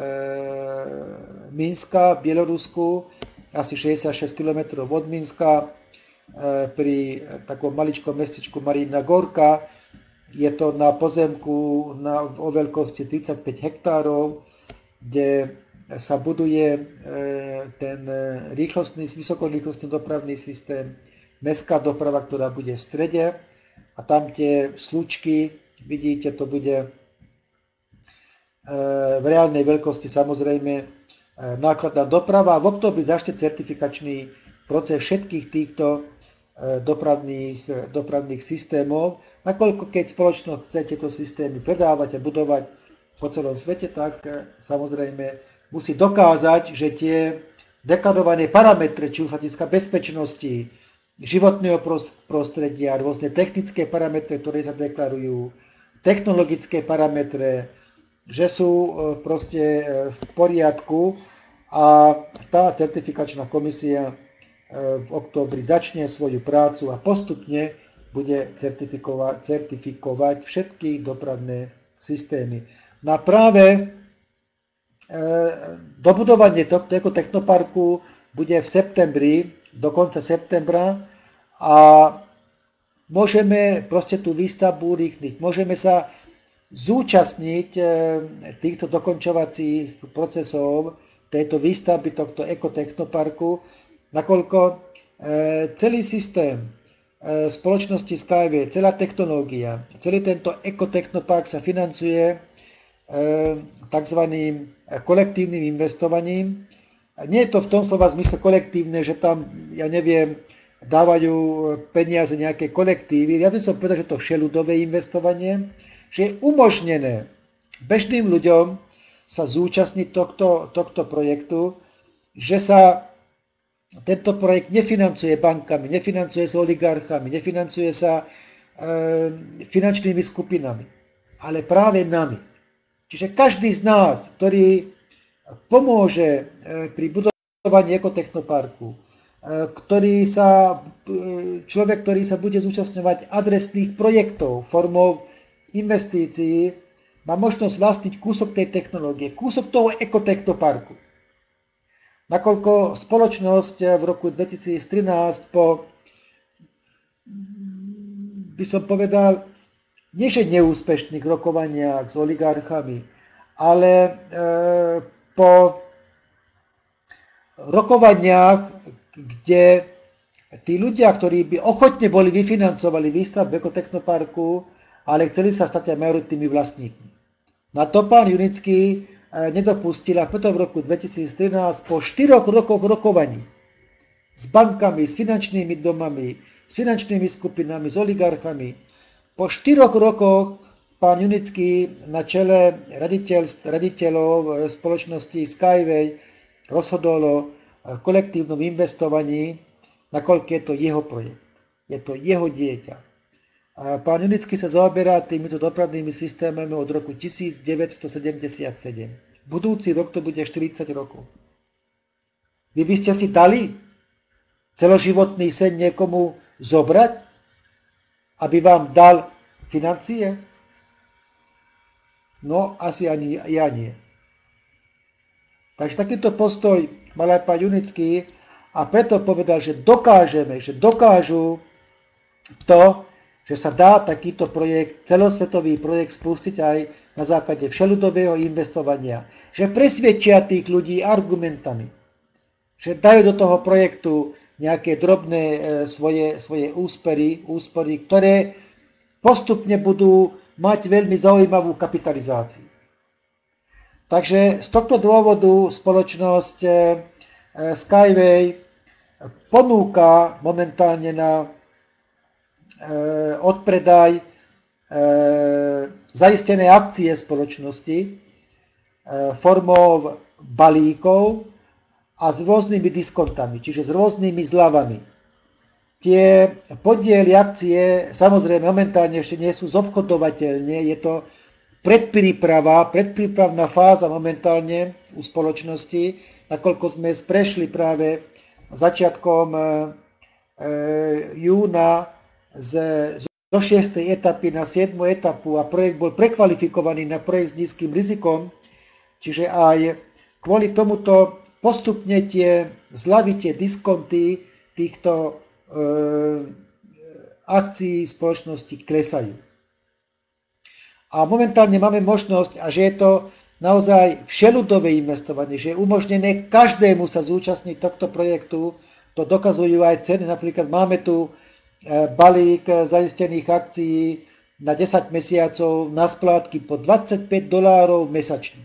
Minska v Bielorusku, asi 66 km od Minska, pri takom maličkom mestečku Marina Gorka. Je to na pozemku o veľkosti 35 hektárov, kde sa buduje ten vysokorýchlostný dopravný systém, mestská doprava, ktorá bude v strede a tam tie slučky, vidíte, to bude v reálnej veľkosti samozrejme nákladná doprava. V októbri začne certifikačný proces všetkých týchto dopravných systémov. Nakoľko keď spoločnosť chce tieto systémy predávať a budovať po celom svete, tak samozrejme musí dokázať, že tie deklarované parametre, či už hľadiska bezpečnosti, životného prostredia, rôzne technické parametre, ktoré sa deklarujú, technologické parametre, že sú proste v poriadku a tá certifikačná komisia v októbri začne svoju prácu a postupne bude certifikovať všetky dopravné systémy. Na práve dobudovanie tohto technoparku bude v septembri, do konca septembra a môžeme proste tú výstavbu urýchliť. Môžeme sa zúčastniť týchto dokončovacích procesov tejto výstavby tohto ekotechnoparku, nakoľko celý systém spoločnosti Skyway, celá technológia, celý tento ekotechnopark sa financuje tzv. Kolektívnym investovaním. Nie je to v tom slova zmysle kolektívne, že tam, ja neviem, dávajú peniaze nejaké kolektívy. Ja by som povedal, že to všeľudové investovanie, že je umožnené bežným ľuďom sa zúčastniť tohto projektu, že sa tento projekt nefinancuje bankami, nefinancuje sa oligarchami, nefinancuje sa finančnými skupinami, ale práve nami. Čiže každý z nás, ktorý pomôže pri budovaní ekotechnoparku, človek, ktorý sa bude zúčastňovať adresných projektov formou investícií, má možnosť vlastniť kúsok tej technológie, kúsok toho ekotechnoparku. Nakoľko spoločnosť v roku 2013 po, by som povedal, nie že neúspešných rokovaniach s oligarchami, ale po rokovaniach, kde tí ľudia, ktorí by ochotne boli vyfinancovali výstavbu ekotechnoparku, ale chceli sa stať aj majoritnými vlastníkmi. Na to pán Junický nedopustil a potom v roku 2013 po 4 rokoch rokovaní s bankami, s finančnými domami, s finančnými skupinami, s oligarchami. Po 4 rokoch pán Junický na čele raditeľov spoločnosti Skyway rozhodol o kolektívnom investovaní, nakoľko je to jeho projekt. Je to jeho dieťa. Pán Junický sa zaoberá týmito dopravnými systémami od roku 1977. Budúci rok to bude 40 rokov. Vy by ste si dali celoživotný sen niekomu zobrať, aby vám dal financie? No, asi ani ja nie. Takže takýto postoj mal aj pán Junický a preto povedal, že dokážu to, že sa dá takýto projekt, celosvetový projekt spustiť aj na základe všeľudového investovania. Že presvedčia tých ľudí argumentami. Že dajú do toho projektu nejaké drobné svoje úspory, ktoré postupne budú mať veľmi zaujímavú kapitalizáciu. Takže z tohto dôvodu spoločnosť Skyway ponúka momentálne na odpredaj zaistené akcie spoločnosti formou balíkov a s rôznymi diskontami, čiže s rôznymi zľavami. Tie podiely akcie samozrejme momentálne ešte nie sú zobchodovateľné, je to predprípravná fáza momentálne u spoločnosti, nakoľko sme prešli práve začiatkom júna zo 6. etapy na 7. etapu a projekt bol prekvalifikovaný na projekt s nízkym rizikom, čiže aj kvôli tomuto postupne tie zľavy, tie diskonty týchto akcií spoločnosti klesajú. A momentálne máme možnosť, a že je to naozaj všeľudové investovanie, že je umožnené každému sa zúčastniť tohto projektu, to dokazujú aj ceny, napríklad máme tu balík zaistených akcií na 10 mesiacov na splátky po $25 mesačne.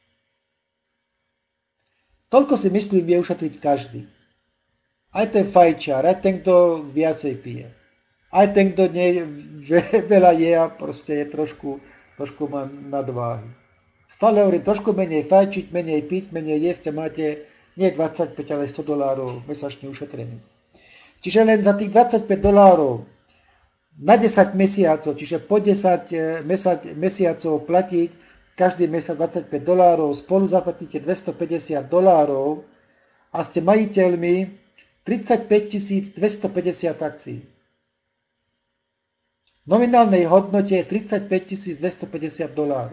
Toľko si myslím, vie ušetriť každý. Aj ten fajčár, aj ten, kto viacej pije. Aj ten, kto veľa je a proste je trošku má nadváhy. Stále hovorím, trošku menej fajčiť, menej piť, menej jesť a máte nie 25, ale $100 mesačne ušetrený. Čiže len za tých $25 na 10 mesiacov, čiže po 10 mesiacov platiť každý mesiac $25, spolu zaplatíte $250 a ste majiteľmi 35 250 akcií. V nominálnej hodnote je $35 250.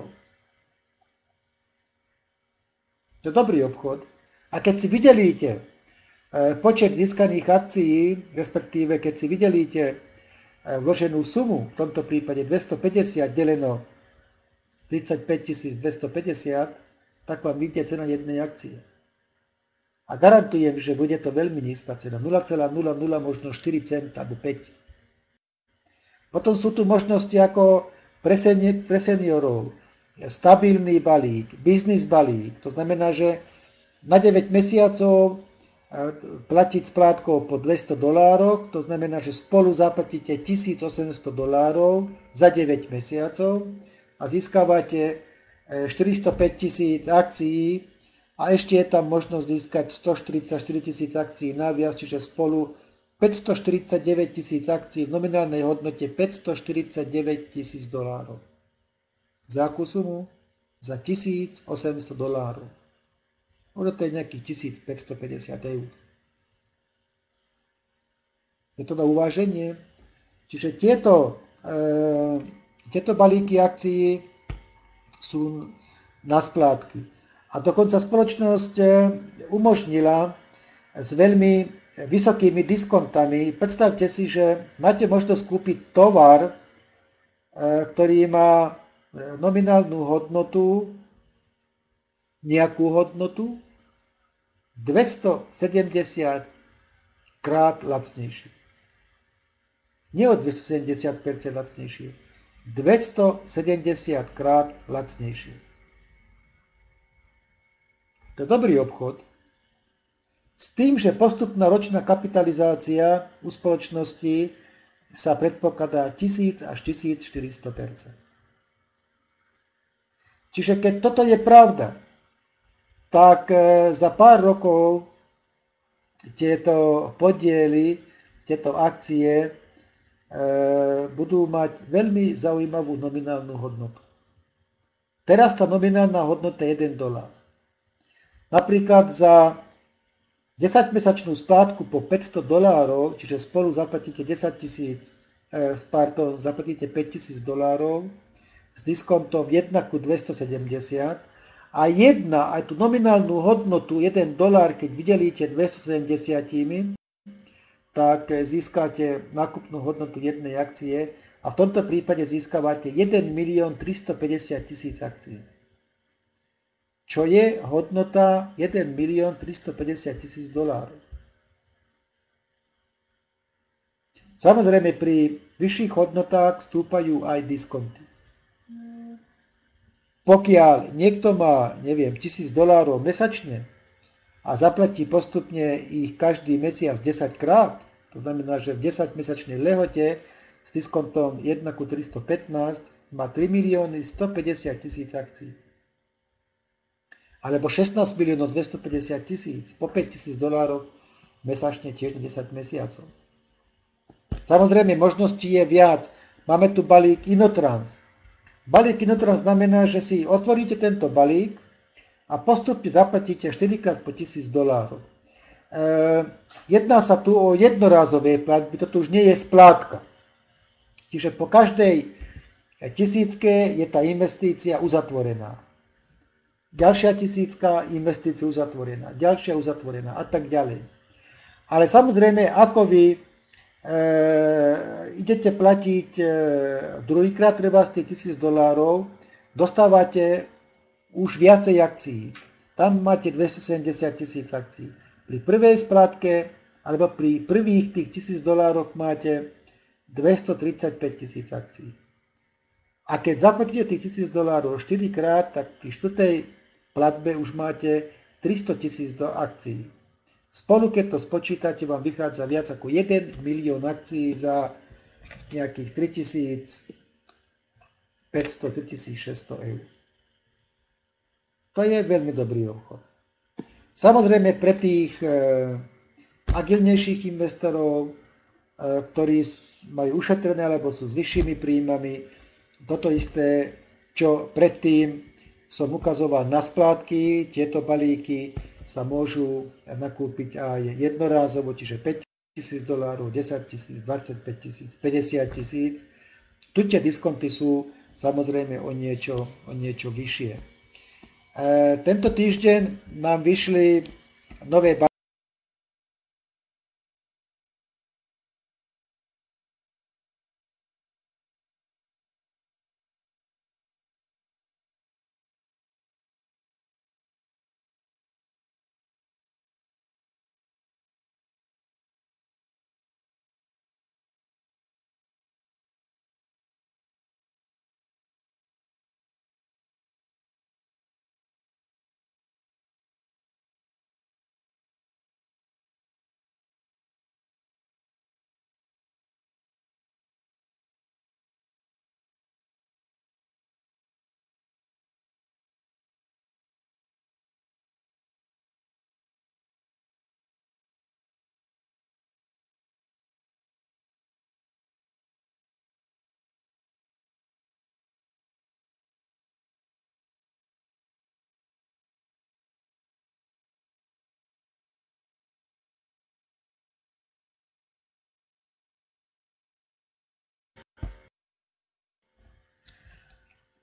To je dobrý obchod. A keď si vydelíte počet získaných akcií, respektíve keď si vydelíte vloženú sumu, v tomto prípade 250 deleno 35 250, tak vám vyjde cena jednej akcie. A garantujem, že bude to veľmi nízka cena. 0,00 možno 4 cent alebo 5. Potom sú tu možnosti ako pre seniorov. Stabilný balík, biznis balík. To znamená, že na 9 mesiacov platiť splátkou po $200, to znamená, že spolu zaplatíte $1800 za 9 mesiacov a získavate 405 000 akcií a ešte je tam možnosť získať 144 000 akcií naviac, čiže spolu 549 000 akcií v nominálnej hodnote $549 000. Za akú sumu? Za $1800. Možno to je nejakých 1550 eur. Je to na uváženie. Čiže tieto balíky akcií sú na splátky. A dokonca spoločnosť umožnila s veľmi vysokými diskontami. Predstavte si, že máte možnosť kúpiť tovar, ktorý má nominálnu hodnotu, nejakú hodnotu 270 krát lacnejšie. Nie o 270% lacnejšie. 270 krát lacnejšie. To je dobrý obchod. S tým, že postupná ročná kapitalizácia u spoločnosti sa predpokladá 1000 až 1400%. Čiže keď toto je pravda, tak za pár rokov tieto podiely, tieto akcie budú mať veľmi zaujímavú nominálnu hodnotu. Teraz tá nominálna hodnota je $1. Napríklad za 10-mesačnú splátku po $500, čiže spolu zaplatíte zaplatíte $5000 s diskontom 1:270 a aj tú nominálnu hodnotu $1, keď vydelíte 270, tak získate nákupnú hodnotu jednej akcie a v tomto prípade získavate 1 350 000 akcií. Čo je hodnota 1 350 000 $. Samozrejme, pri vyšších hodnotách stúpajú aj diskonty. Pokiaľ niekto má, $1000 mesačne a zaplatí postupne ich každý mesiac 10 krát, to znamená, že v 10-mesačnej lehote s diskontom 1:315 má 3 150 000 akcií. Alebo 16 250 000 po $5000 mesačne tiež na 10 mesiacov. Samozrejme, možností je viac. Máme tu balík Inotrans. Balík Inotrans znamená, že si otvoríte tento balík a postupne zaplatíte 4 krát po $1000. Jedná sa tu o jednorázové platby, toto už nie je splátka. Čiže po každej tisícke je tá investícia uzatvorená. Ďalšia tisícka, investícia uzatvorená, ďalšia uzatvorená a tak ďalej. Ale samozrejme, ako vy idete platiť druhýkrát treba z tých $1000, dostávate už viacej akcií. Tam máte 270 000 akcií. Pri prvej splátke alebo pri prvých tých $1000 máte 235 000 akcií. A keď zaplatíte tých $1000 4 krát, tak pri štvrtej platbe už máte 300 000 akcií. Spolu, keď to spočítate, vám vychádza viac ako 1 milión akcií za nejakých 3500-3600 eur. To je veľmi dobrý obchod. Samozrejme pre tých agilnejších investorov, ktorí majú ušetrené alebo sú s vyššími príjmami, toto isté, čo predtým som ukazoval na splátky, tieto balíky sa môžu nakúpiť aj jednorázovo, čiže $5000, $10 000, 25 000, 50 000. Tu tie diskonty sú samozrejme o niečo vyššie. Tento týždeň nám vyšli nové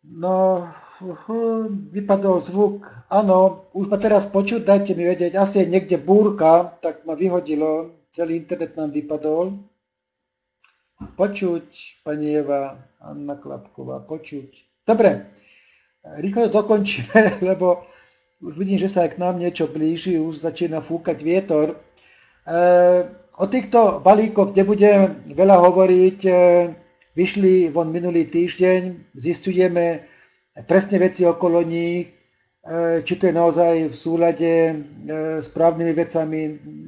No, vypadol zvuk. Áno, už ma teraz počuť, dajte mi vedieť. Asi je niekde búrka, tak ma vyhodilo. Celý internet nám vypadol. Počuť, pani Eva, Anna Klapková, počuť. Dobre, rýchlo to dokončíme, lebo už vidím, že sa aj k nám niečo blíži, už začína fúkať vietor. O týchto balíkoch nebudem veľa hovoriť. Vyšli von minulý týždeň, zistujeme presne veci okolo nich, či to je naozaj v súlade s právnymi vecami.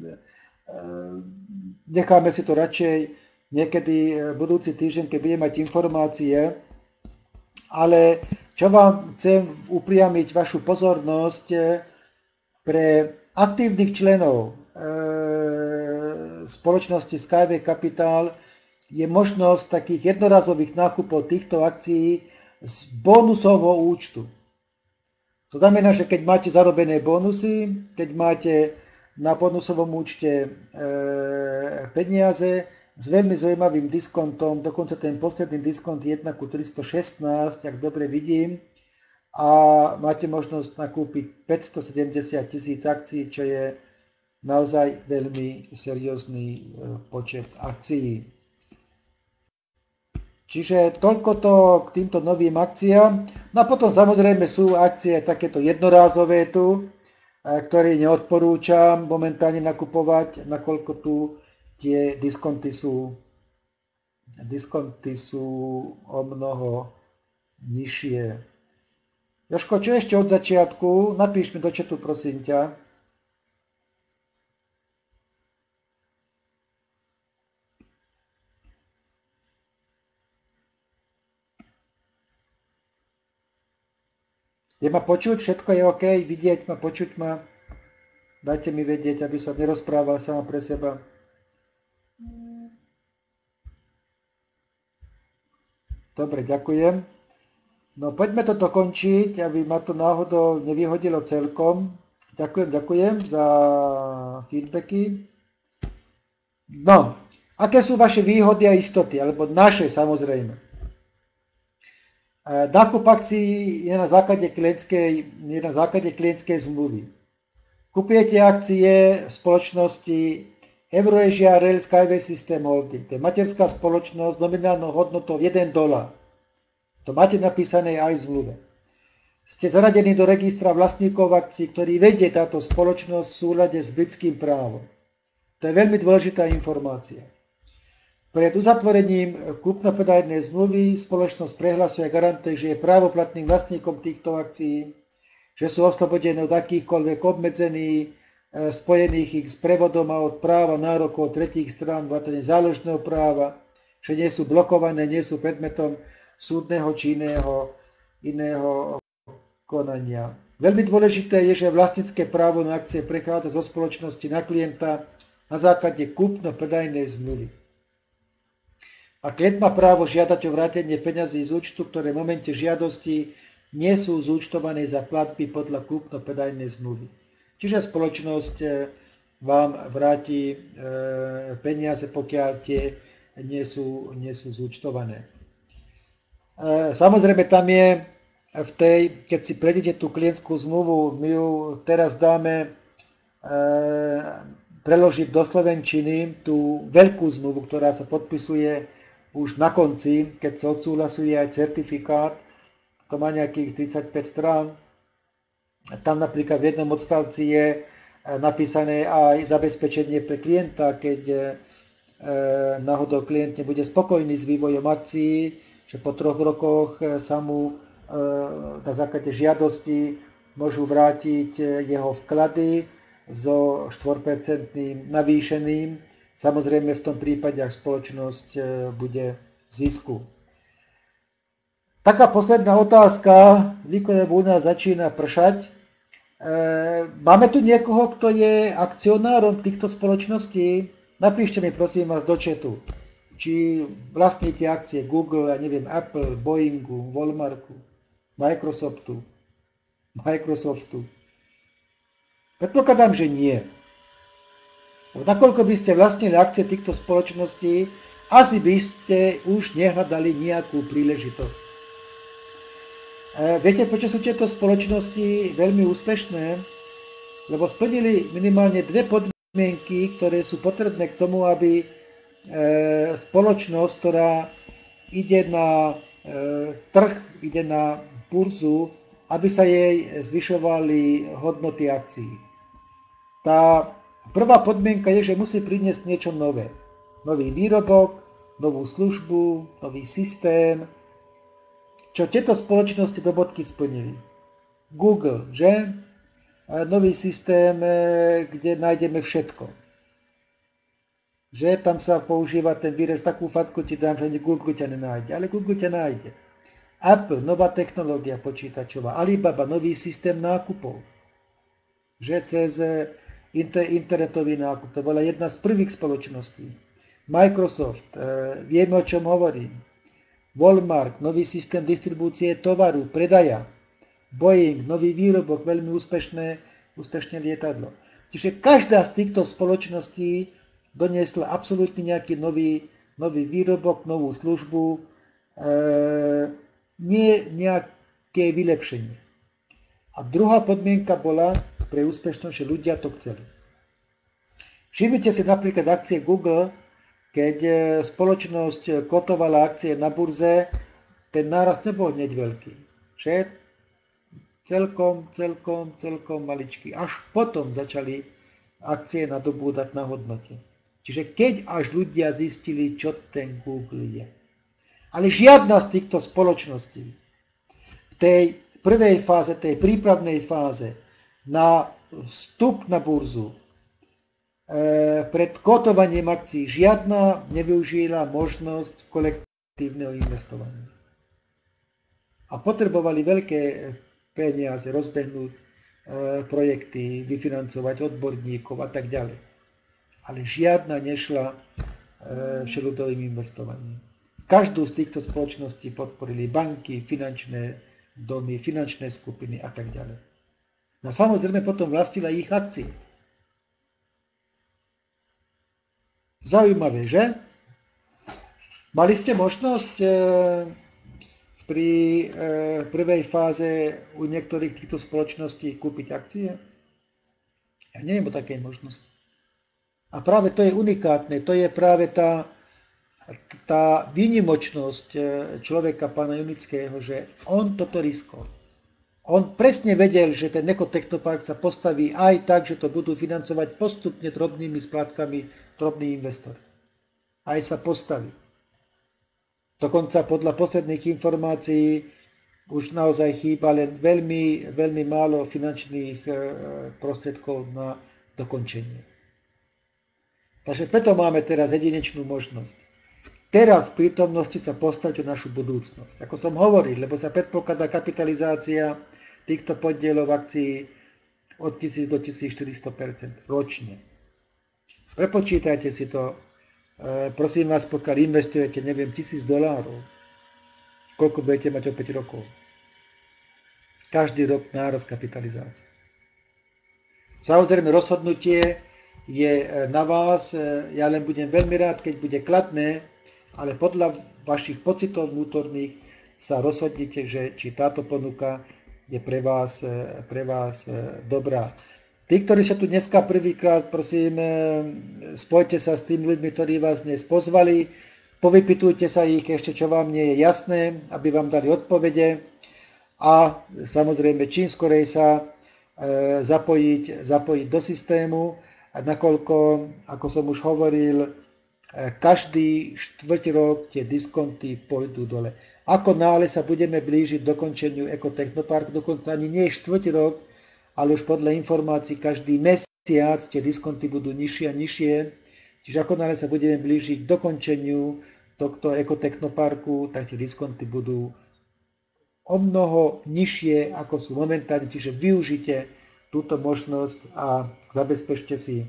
Necháme si to radšej niekedy budúci týždeň, keď budeme mať informácie. Ale čo vám chcem upriamiť vašu pozornosť pre aktívnych členov spoločnosti Skyway Capital je možnosť takých jednorazových nákupov týchto akcií z bonusového účtu. To znamená, že keď máte zarobené bonusy, keď máte na bonusovom účte peniaze s veľmi zaujímavým diskontom, dokonca ten posledný diskont je 1:316, ak dobre vidím, a máte možnosť nakúpiť 570 000 akcií, čo je naozaj veľmi seriózny počet akcií. Čiže toľko to k týmto novým akciám. No a potom samozrejme sú akcie takéto jednorázové tu, ktoré neodporúčam momentálne nakupovať, nakoľko tu tie diskonty sú o mnoho nižšie. Jožko, čo ešte od začiatku? Napíš mi do chatu, prosím ťa. Je ma počuť? Všetko je OK? Vidieť ma, počuť ma? Dajte mi vedieť, aby som nerozprával sám pre seba. Dobre, ďakujem. No poďme to dokončiť, aby ma to náhodou nevyhodilo celkom. Ďakujem za feedbacky. No, aké sú vaše výhody a istoty? Alebo naše, samozrejme. Nákup akcií je na základe klientskej zmluvy. Kupujete akcie v spoločnosti Euroasia Rail Skyway System Holding. To je materská spoločnosť s nominálnou hodnotou $1. To máte napísané aj v zmluve. Ste zaradení do registra vlastníkov akcií, ktorý vedie táto spoločnosť v súlade s britským právom. To je veľmi dôležitá informácia. Pred uzatvorením kúpno-predajnej zmluvy spoločnosť prehlasuje a garantuje, že je právoplatným vlastníkom týchto akcií, že sú oslobodené od akýchkoľvek obmedzení spojených ich s prevodom a od práva nárokov tretích strán, vrátane záložného práva, že nie sú blokované, nie sú predmetom súdneho či iného konania. Veľmi dôležité je, že vlastnícke právo na akcie prechádza zo spoločnosti na klienta na základe kúpno-predajnej zmluvy. A klient má právo žiadať o vrátenie peňazí z účtu, ktoré v momente žiadosti nie sú zúčtované za platby podľa kúpno-predajnej zmluvy. Čiže spoločnosť vám vráti peniaze, pokiaľ tie nie sú zúčtované. Samozrejme tam je keď si prejdete tú klientskú zmluvu, my ju teraz dáme preložiť do slovenčiny, tú veľkú zmluvu, ktorá sa podpisuje už na konci, keď sa odsúhlasuje aj certifikát, to má nejakých 35 strán. Tam napríklad v jednom odstavci je napísané aj zabezpečenie pre klienta, keď náhodou klient nebude spokojný s vývojom akcií, že po 3 rokoch sa mu na základe žiadosti môžu vrátiť jeho vklady so 4% navýšeným. Samozrejme v tom prípade, ak spoločnosť bude v zisku. Taká posledná otázka, lebo u nás začína pršať. Máme tu niekoho, kto je akcionárom týchto spoločností? Napíšte mi prosím vás do chatu, či vlastníte akcie Google, ja neviem, Apple, Boeingu, Walmartu, Microsoftu. Predpokladám, že nie. Nakoľko by ste vlastnili akcie týchto spoločností, asi by ste už nehľadali nejakú príležitosť. Viete, prečo sú tieto spoločnosti veľmi úspešné? Lebo splnili minimálne dve podmienky, ktoré sú potrebné k tomu, aby spoločnosť, ktorá ide na trh, ide na burzu, aby sa jej zvyšovali hodnoty akcií. Tá prvá podmienka je, že musí priniesť niečo nové. Nový výrobok, novú službu, nový systém. Čo tieto spoločnosti do bodky splnili? Google, že? Nový systém, kde nájdeme všetko. Že tam sa používa ten výraz, takú facku ti dám, že ani Google ťa nenájde, ale Google ťa nájde. Apple, nová technológia počítačová. Alibaba, nový systém nákupov. Že cez internetový nákup. To bola jedna z prvých spoločností. Microsoft, vieme, o čom hovorím. Walmart, nový systém distribúcie tovaru, predaja. Boeing, nový výrobok, veľmi úspešné lietadlo. Čiže každá z týchto spoločností doniesla absolútne nejaký nový výrobok, novú službu, nie nejaké vylepšenie. A druhá podmienka bola pre úspešnosť, že ľudia to chceli. Všimnite si napríklad akcie Google, keď spoločnosť kotovala akcie na burze, ten nárast nebol hneď veľký. Že celkom maličký. Až potom začali akcie nadobúdať na hodnote. Čiže keď až ľudia zistili, čo ten Google je. Ale žiadna z týchto spoločností v tej prvej fáze, tej prípravnej fáze na vstup na burzu pred kotovaním akcií žiadna nevyužila možnosť kolektívneho investovania. A potrebovali veľké peniaze, rozbehnúť projekty, vyfinancovať odborníkov a tak ďalej. Ale žiadna nešla všeľudovým investovaním. Každú z týchto spoločností podporili banky, finančné domy, finančné skupiny a tak ďalej. No samozrejme potom vlastnila ich akcie. Zaujímavé, že? Mali ste možnosť pri prvej fáze u niektorých týchto spoločností kúpiť akcie? Ja neviem o takej možnosti. A práve to je unikátne, to je práve tá výnimočnosť človeka pána Junického, že on toto riskol. On presne vedel, že ten ekotechnopark sa postaví aj tak, že to budú financovať postupne drobnými splátkami drobní investori. Aj sa postaví. Dokonca podľa posledných informácií už naozaj chýba len veľmi, veľmi málo finančných prostriedkov na dokončenie. Takže preto máme teraz jedinečnú možnosť. Teraz v prítomnosti sa postaviť o našu budúcnosť. Ako som hovoril, lebo sa predpokladá kapitalizácia týchto podielov akcií od 1000 do 1400% ročne. Prepočítajte si to. Prosím vás, pokiaľ investujete, neviem, $1000, koľko budete mať o 5 rokov. Každý rok nárast kapitalizácie. Samozrejme, rozhodnutie je na vás. Ja len budem veľmi rád, keď bude kladné, ale podľa vašich pocitov vnútorných sa rozhodnite, že či táto ponuka je pre vás dobrá. Tí, ktorí sa tu dneska prvýkrát, prosím, spojte sa s tými ľuďmi, ktorí vás dnes pozvali, povypytujte sa ich ešte, čo vám nie je jasné, aby vám dali odpovede a samozrejme čím skorej sa zapojiť do systému, nakoľko, ako som už hovoril, každý štvrť rok tie diskonty pôjdu dole. Ako náhle sa budeme blížiť dokončeniu ekotechnoparku, dokonca ani nie štvrť rok, ale už podľa informácií každý mesiac tie diskonty budú nižšie a nižšie. Čiže ako náhle sa budeme blížiť k dokončeniu tohto ekotechnoparku, tak tie diskonty budú o mnoho nižšie, ako sú momentálne. Čiže využite túto možnosť a zabezpečte si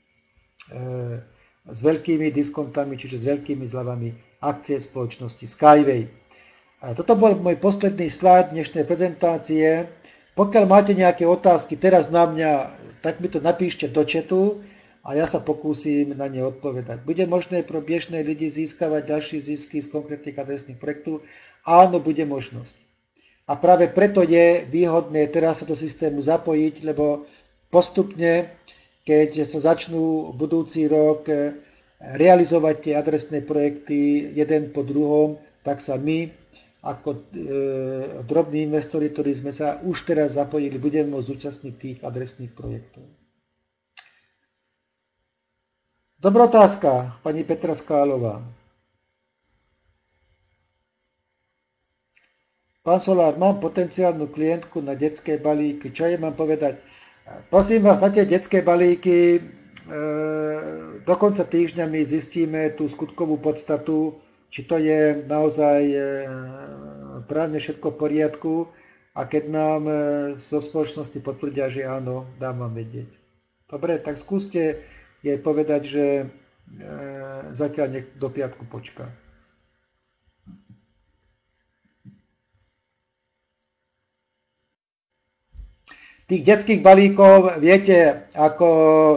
s veľkými diskontami, čiže s veľkými zľavami akcie spoločnosti Skyway. Toto bol môj posledný slajd dnešnej prezentácie. Pokiaľ máte nejaké otázky teraz na mňa, tak mi to napíšte do chatu a ja sa pokúsim na ne odpovedať. Bude možné pro bežné ľudí získavať ďalšie zisky z konkrétnych adresných projektov? Áno, bude možnosť. A práve preto je výhodné teraz sa do systému zapojiť, lebo postupne, keď sa začnú budúci rok realizovať tie adresné projekty jeden po druhom, tak sa my ako drobní investori, ktorí sme sa už teraz zapojili, budeme môcť zúčastniť tých adresných projektov. Dobrá otázka, pani Petra Skálová. Pán Solár, mám potenciálnu klientku na detské balíky. Čo jej mám povedať? Prosím vás, na tie detské balíky do konca týždňa my zistíme tú skutkovú podstatu, či to je naozaj právne všetko v poriadku a keď nám zo spoločnosti potvrdia, že áno, dám vám vedieť. Dobre, tak skúste jej povedať, že zatiaľ nech do piatku počká. Tých detských balíkov, viete, ako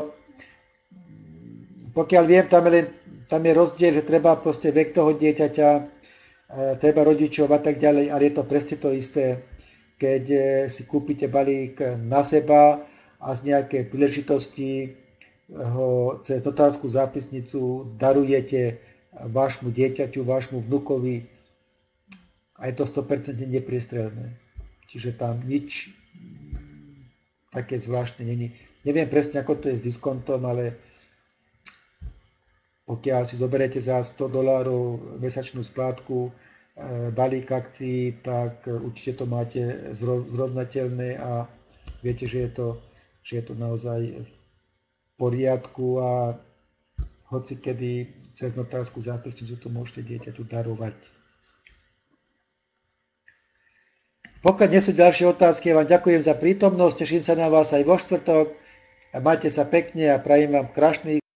pokiaľ viem, tam je rozdiel, že treba proste vek toho dieťaťa, treba rodičov a tak ďalej, ale je to presne to isté, keď si kúpite balík na seba a z nejakej príležitosti ho cez notárskú zápisnicu darujete vášmu dieťaťu, vášmu vnukovi a je to 100% nepriestrelné. Čiže tam nič také zvláštne není. Neviem presne, ako to je s diskontom, ale pokiaľ si zoberiete za $100 mesačnú splátku balík akcií, tak určite to máte zrovnateľné a viete, že je to naozaj v poriadku a hoci kedy cez notárskú zápisnicu to môžete dieťaťu darovať. Pokiaľ nie sú ďalšie otázky, ja vám ďakujem za prítomnosť, teším sa na vás aj vo štvrtok. Majte sa pekne a prajem vám krásny